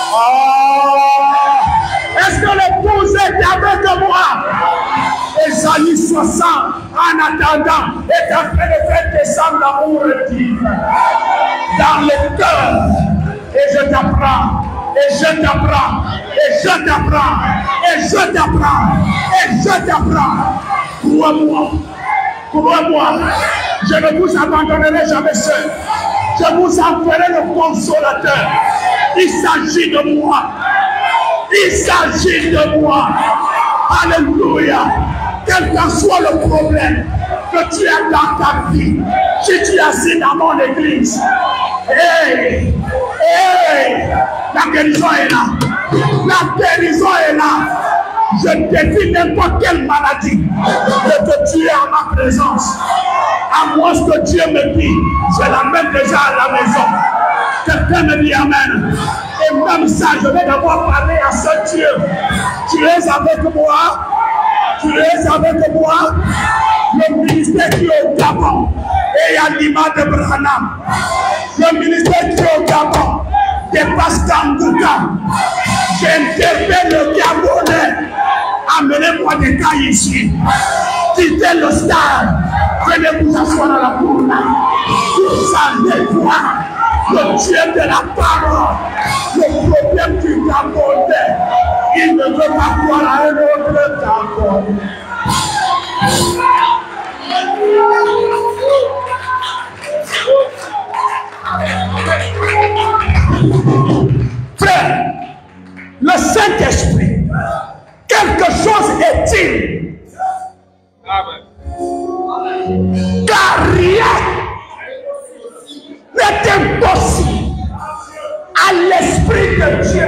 Oh. Est-ce que l'épouse est avec moi? Ésaïe 60, en attendant, est en train de faire descendre l'amour divin dans le cœur. Et je t'apprends, et je t'apprends, et je t'apprends, et je t'apprends, et je t'apprends. Crois-moi, crois-moi, je ne vous abandonnerai jamais seul. Je vous enverrai le consolateur. Il s'agit de moi. Il s'agit de moi. Alléluia. Quel qu'en soit le problème que tu as dans ta vie, si tu es assis dans mon église, hey, la guérison est là. La guérison est là. Je défie n'importe quelle maladie de te tuer en ma présence. À moins que Dieu me dit, je l'amène déjà à la maison. Quelqu'un me dit Amen. Et même ça, je vais devoir parler à ce Dieu. Tu es avec moi. Tu es avec moi. Le ministère qui est au Gabon et à l'image de Branham. Le ministère qui est au Gabon dépasse Kangouka. J'interpelle le Gabonais. Amenez-moi des cas ici. Quittez le stade. Venez vous asseoir à la cour. Vous allez voir le Dieu de la parole. Le problème du Gabonais, il ne veut pas voir à un autre Gabon. Frère, le Saint-Esprit, quelque chose est-il. Car rien n'est impossible à l'Esprit de Dieu.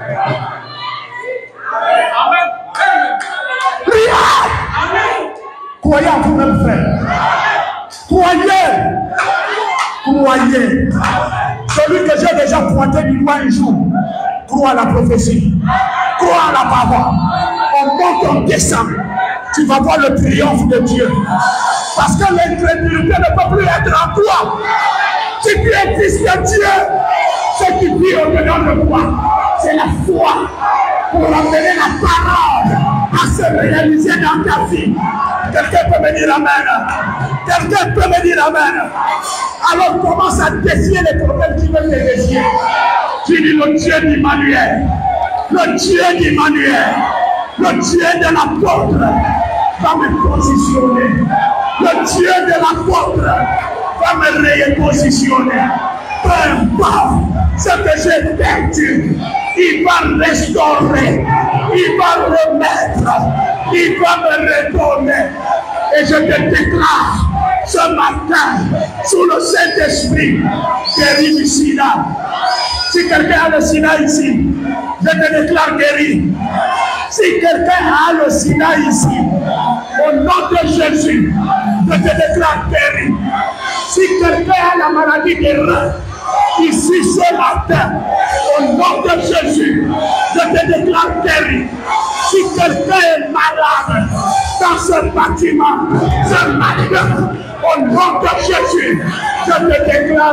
Rien. Croyez en vous-même, frère. Croyez. Croyez. Celui que j'ai déjà pointé du doigt un jour. Crois à la prophétie. Crois à la parole. On monte, on descend. Tu vas voir le triomphe de Dieu. Parce que l'incrédulité ne peut plus être en toi. Si tu es fils de Dieu, ce qui vit au-dedans de toi, c'est la foi pour amener la parole à se réaliser dans ta vie. Quelqu'un peut me dire Amen. Quelqu'un peut me dire Amen. Alors commence à défier les problèmes qui veulent te défier. Tu dis le Dieu d'Emmanuel, le Dieu d'Emmanuel, le Dieu de l'apôtre va me positionner. Le Dieu de l'apôtre va me repositionner. Peu importe ce que j'ai perdu, il va restaurer, il va remettre, il va me redonner. Et je te déclare ce matin, sous le Saint-Esprit, guéri du sida. Si quelqu'un a le sida ici, je te déclare guéri. Si quelqu'un a le sida ici, au nom de Jésus, je te déclare guéri. Si quelqu'un a la maladie des reins, ici ce matin, au nom de Jésus, je te déclare guéri. Si quelqu'un est malade dans ce bâtiment, ce matin, au nom de Jésus, je te déclare.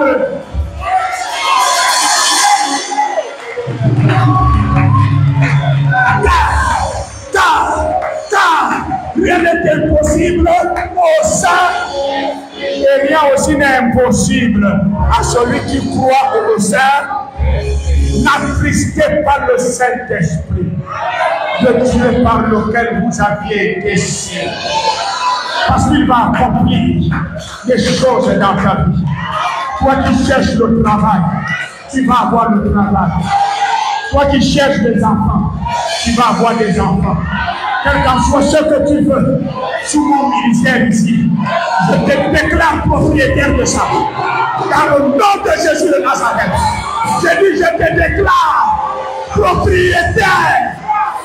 Rien n'est impossible au sein et rien aussi n'est impossible à celui qui croit au sein. N'attristez pas le Saint-Esprit de Dieu par lequel vous aviez été signé. Parce qu'il va accomplir des choses dans ta vie. Toi qui cherches le travail, tu vas avoir le travail. Toi qui cherches des enfants, tu vas avoir des enfants. Quel qu'en soit ce que tu veux, sous mon ministère ici, je te déclare propriétaire de ça. Dans le nom de Jésus de Nazareth, je dis, je te déclare propriétaire.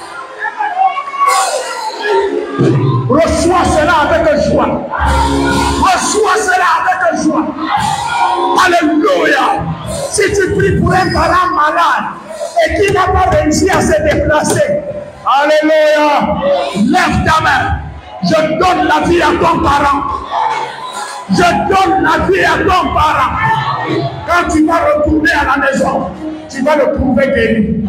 Reçois cela avec joie. Reçois cela avec joie. Alléluia. Si tu pries pour un parent malade et qui n'a pas réussi à se déplacer, alléluia, lève ta main. Je donne la vie à ton parent. Je donne la vie à ton parent. Quand tu vas retourner à la maison, tu vas le trouver guéri.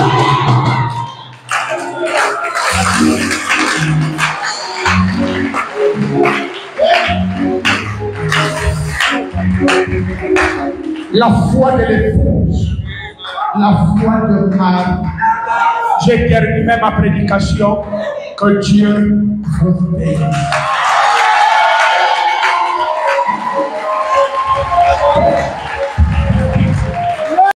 La foi de l'épouse, la foi de Marie. J'ai terminé ma prédication. Que Dieu vous bénisse.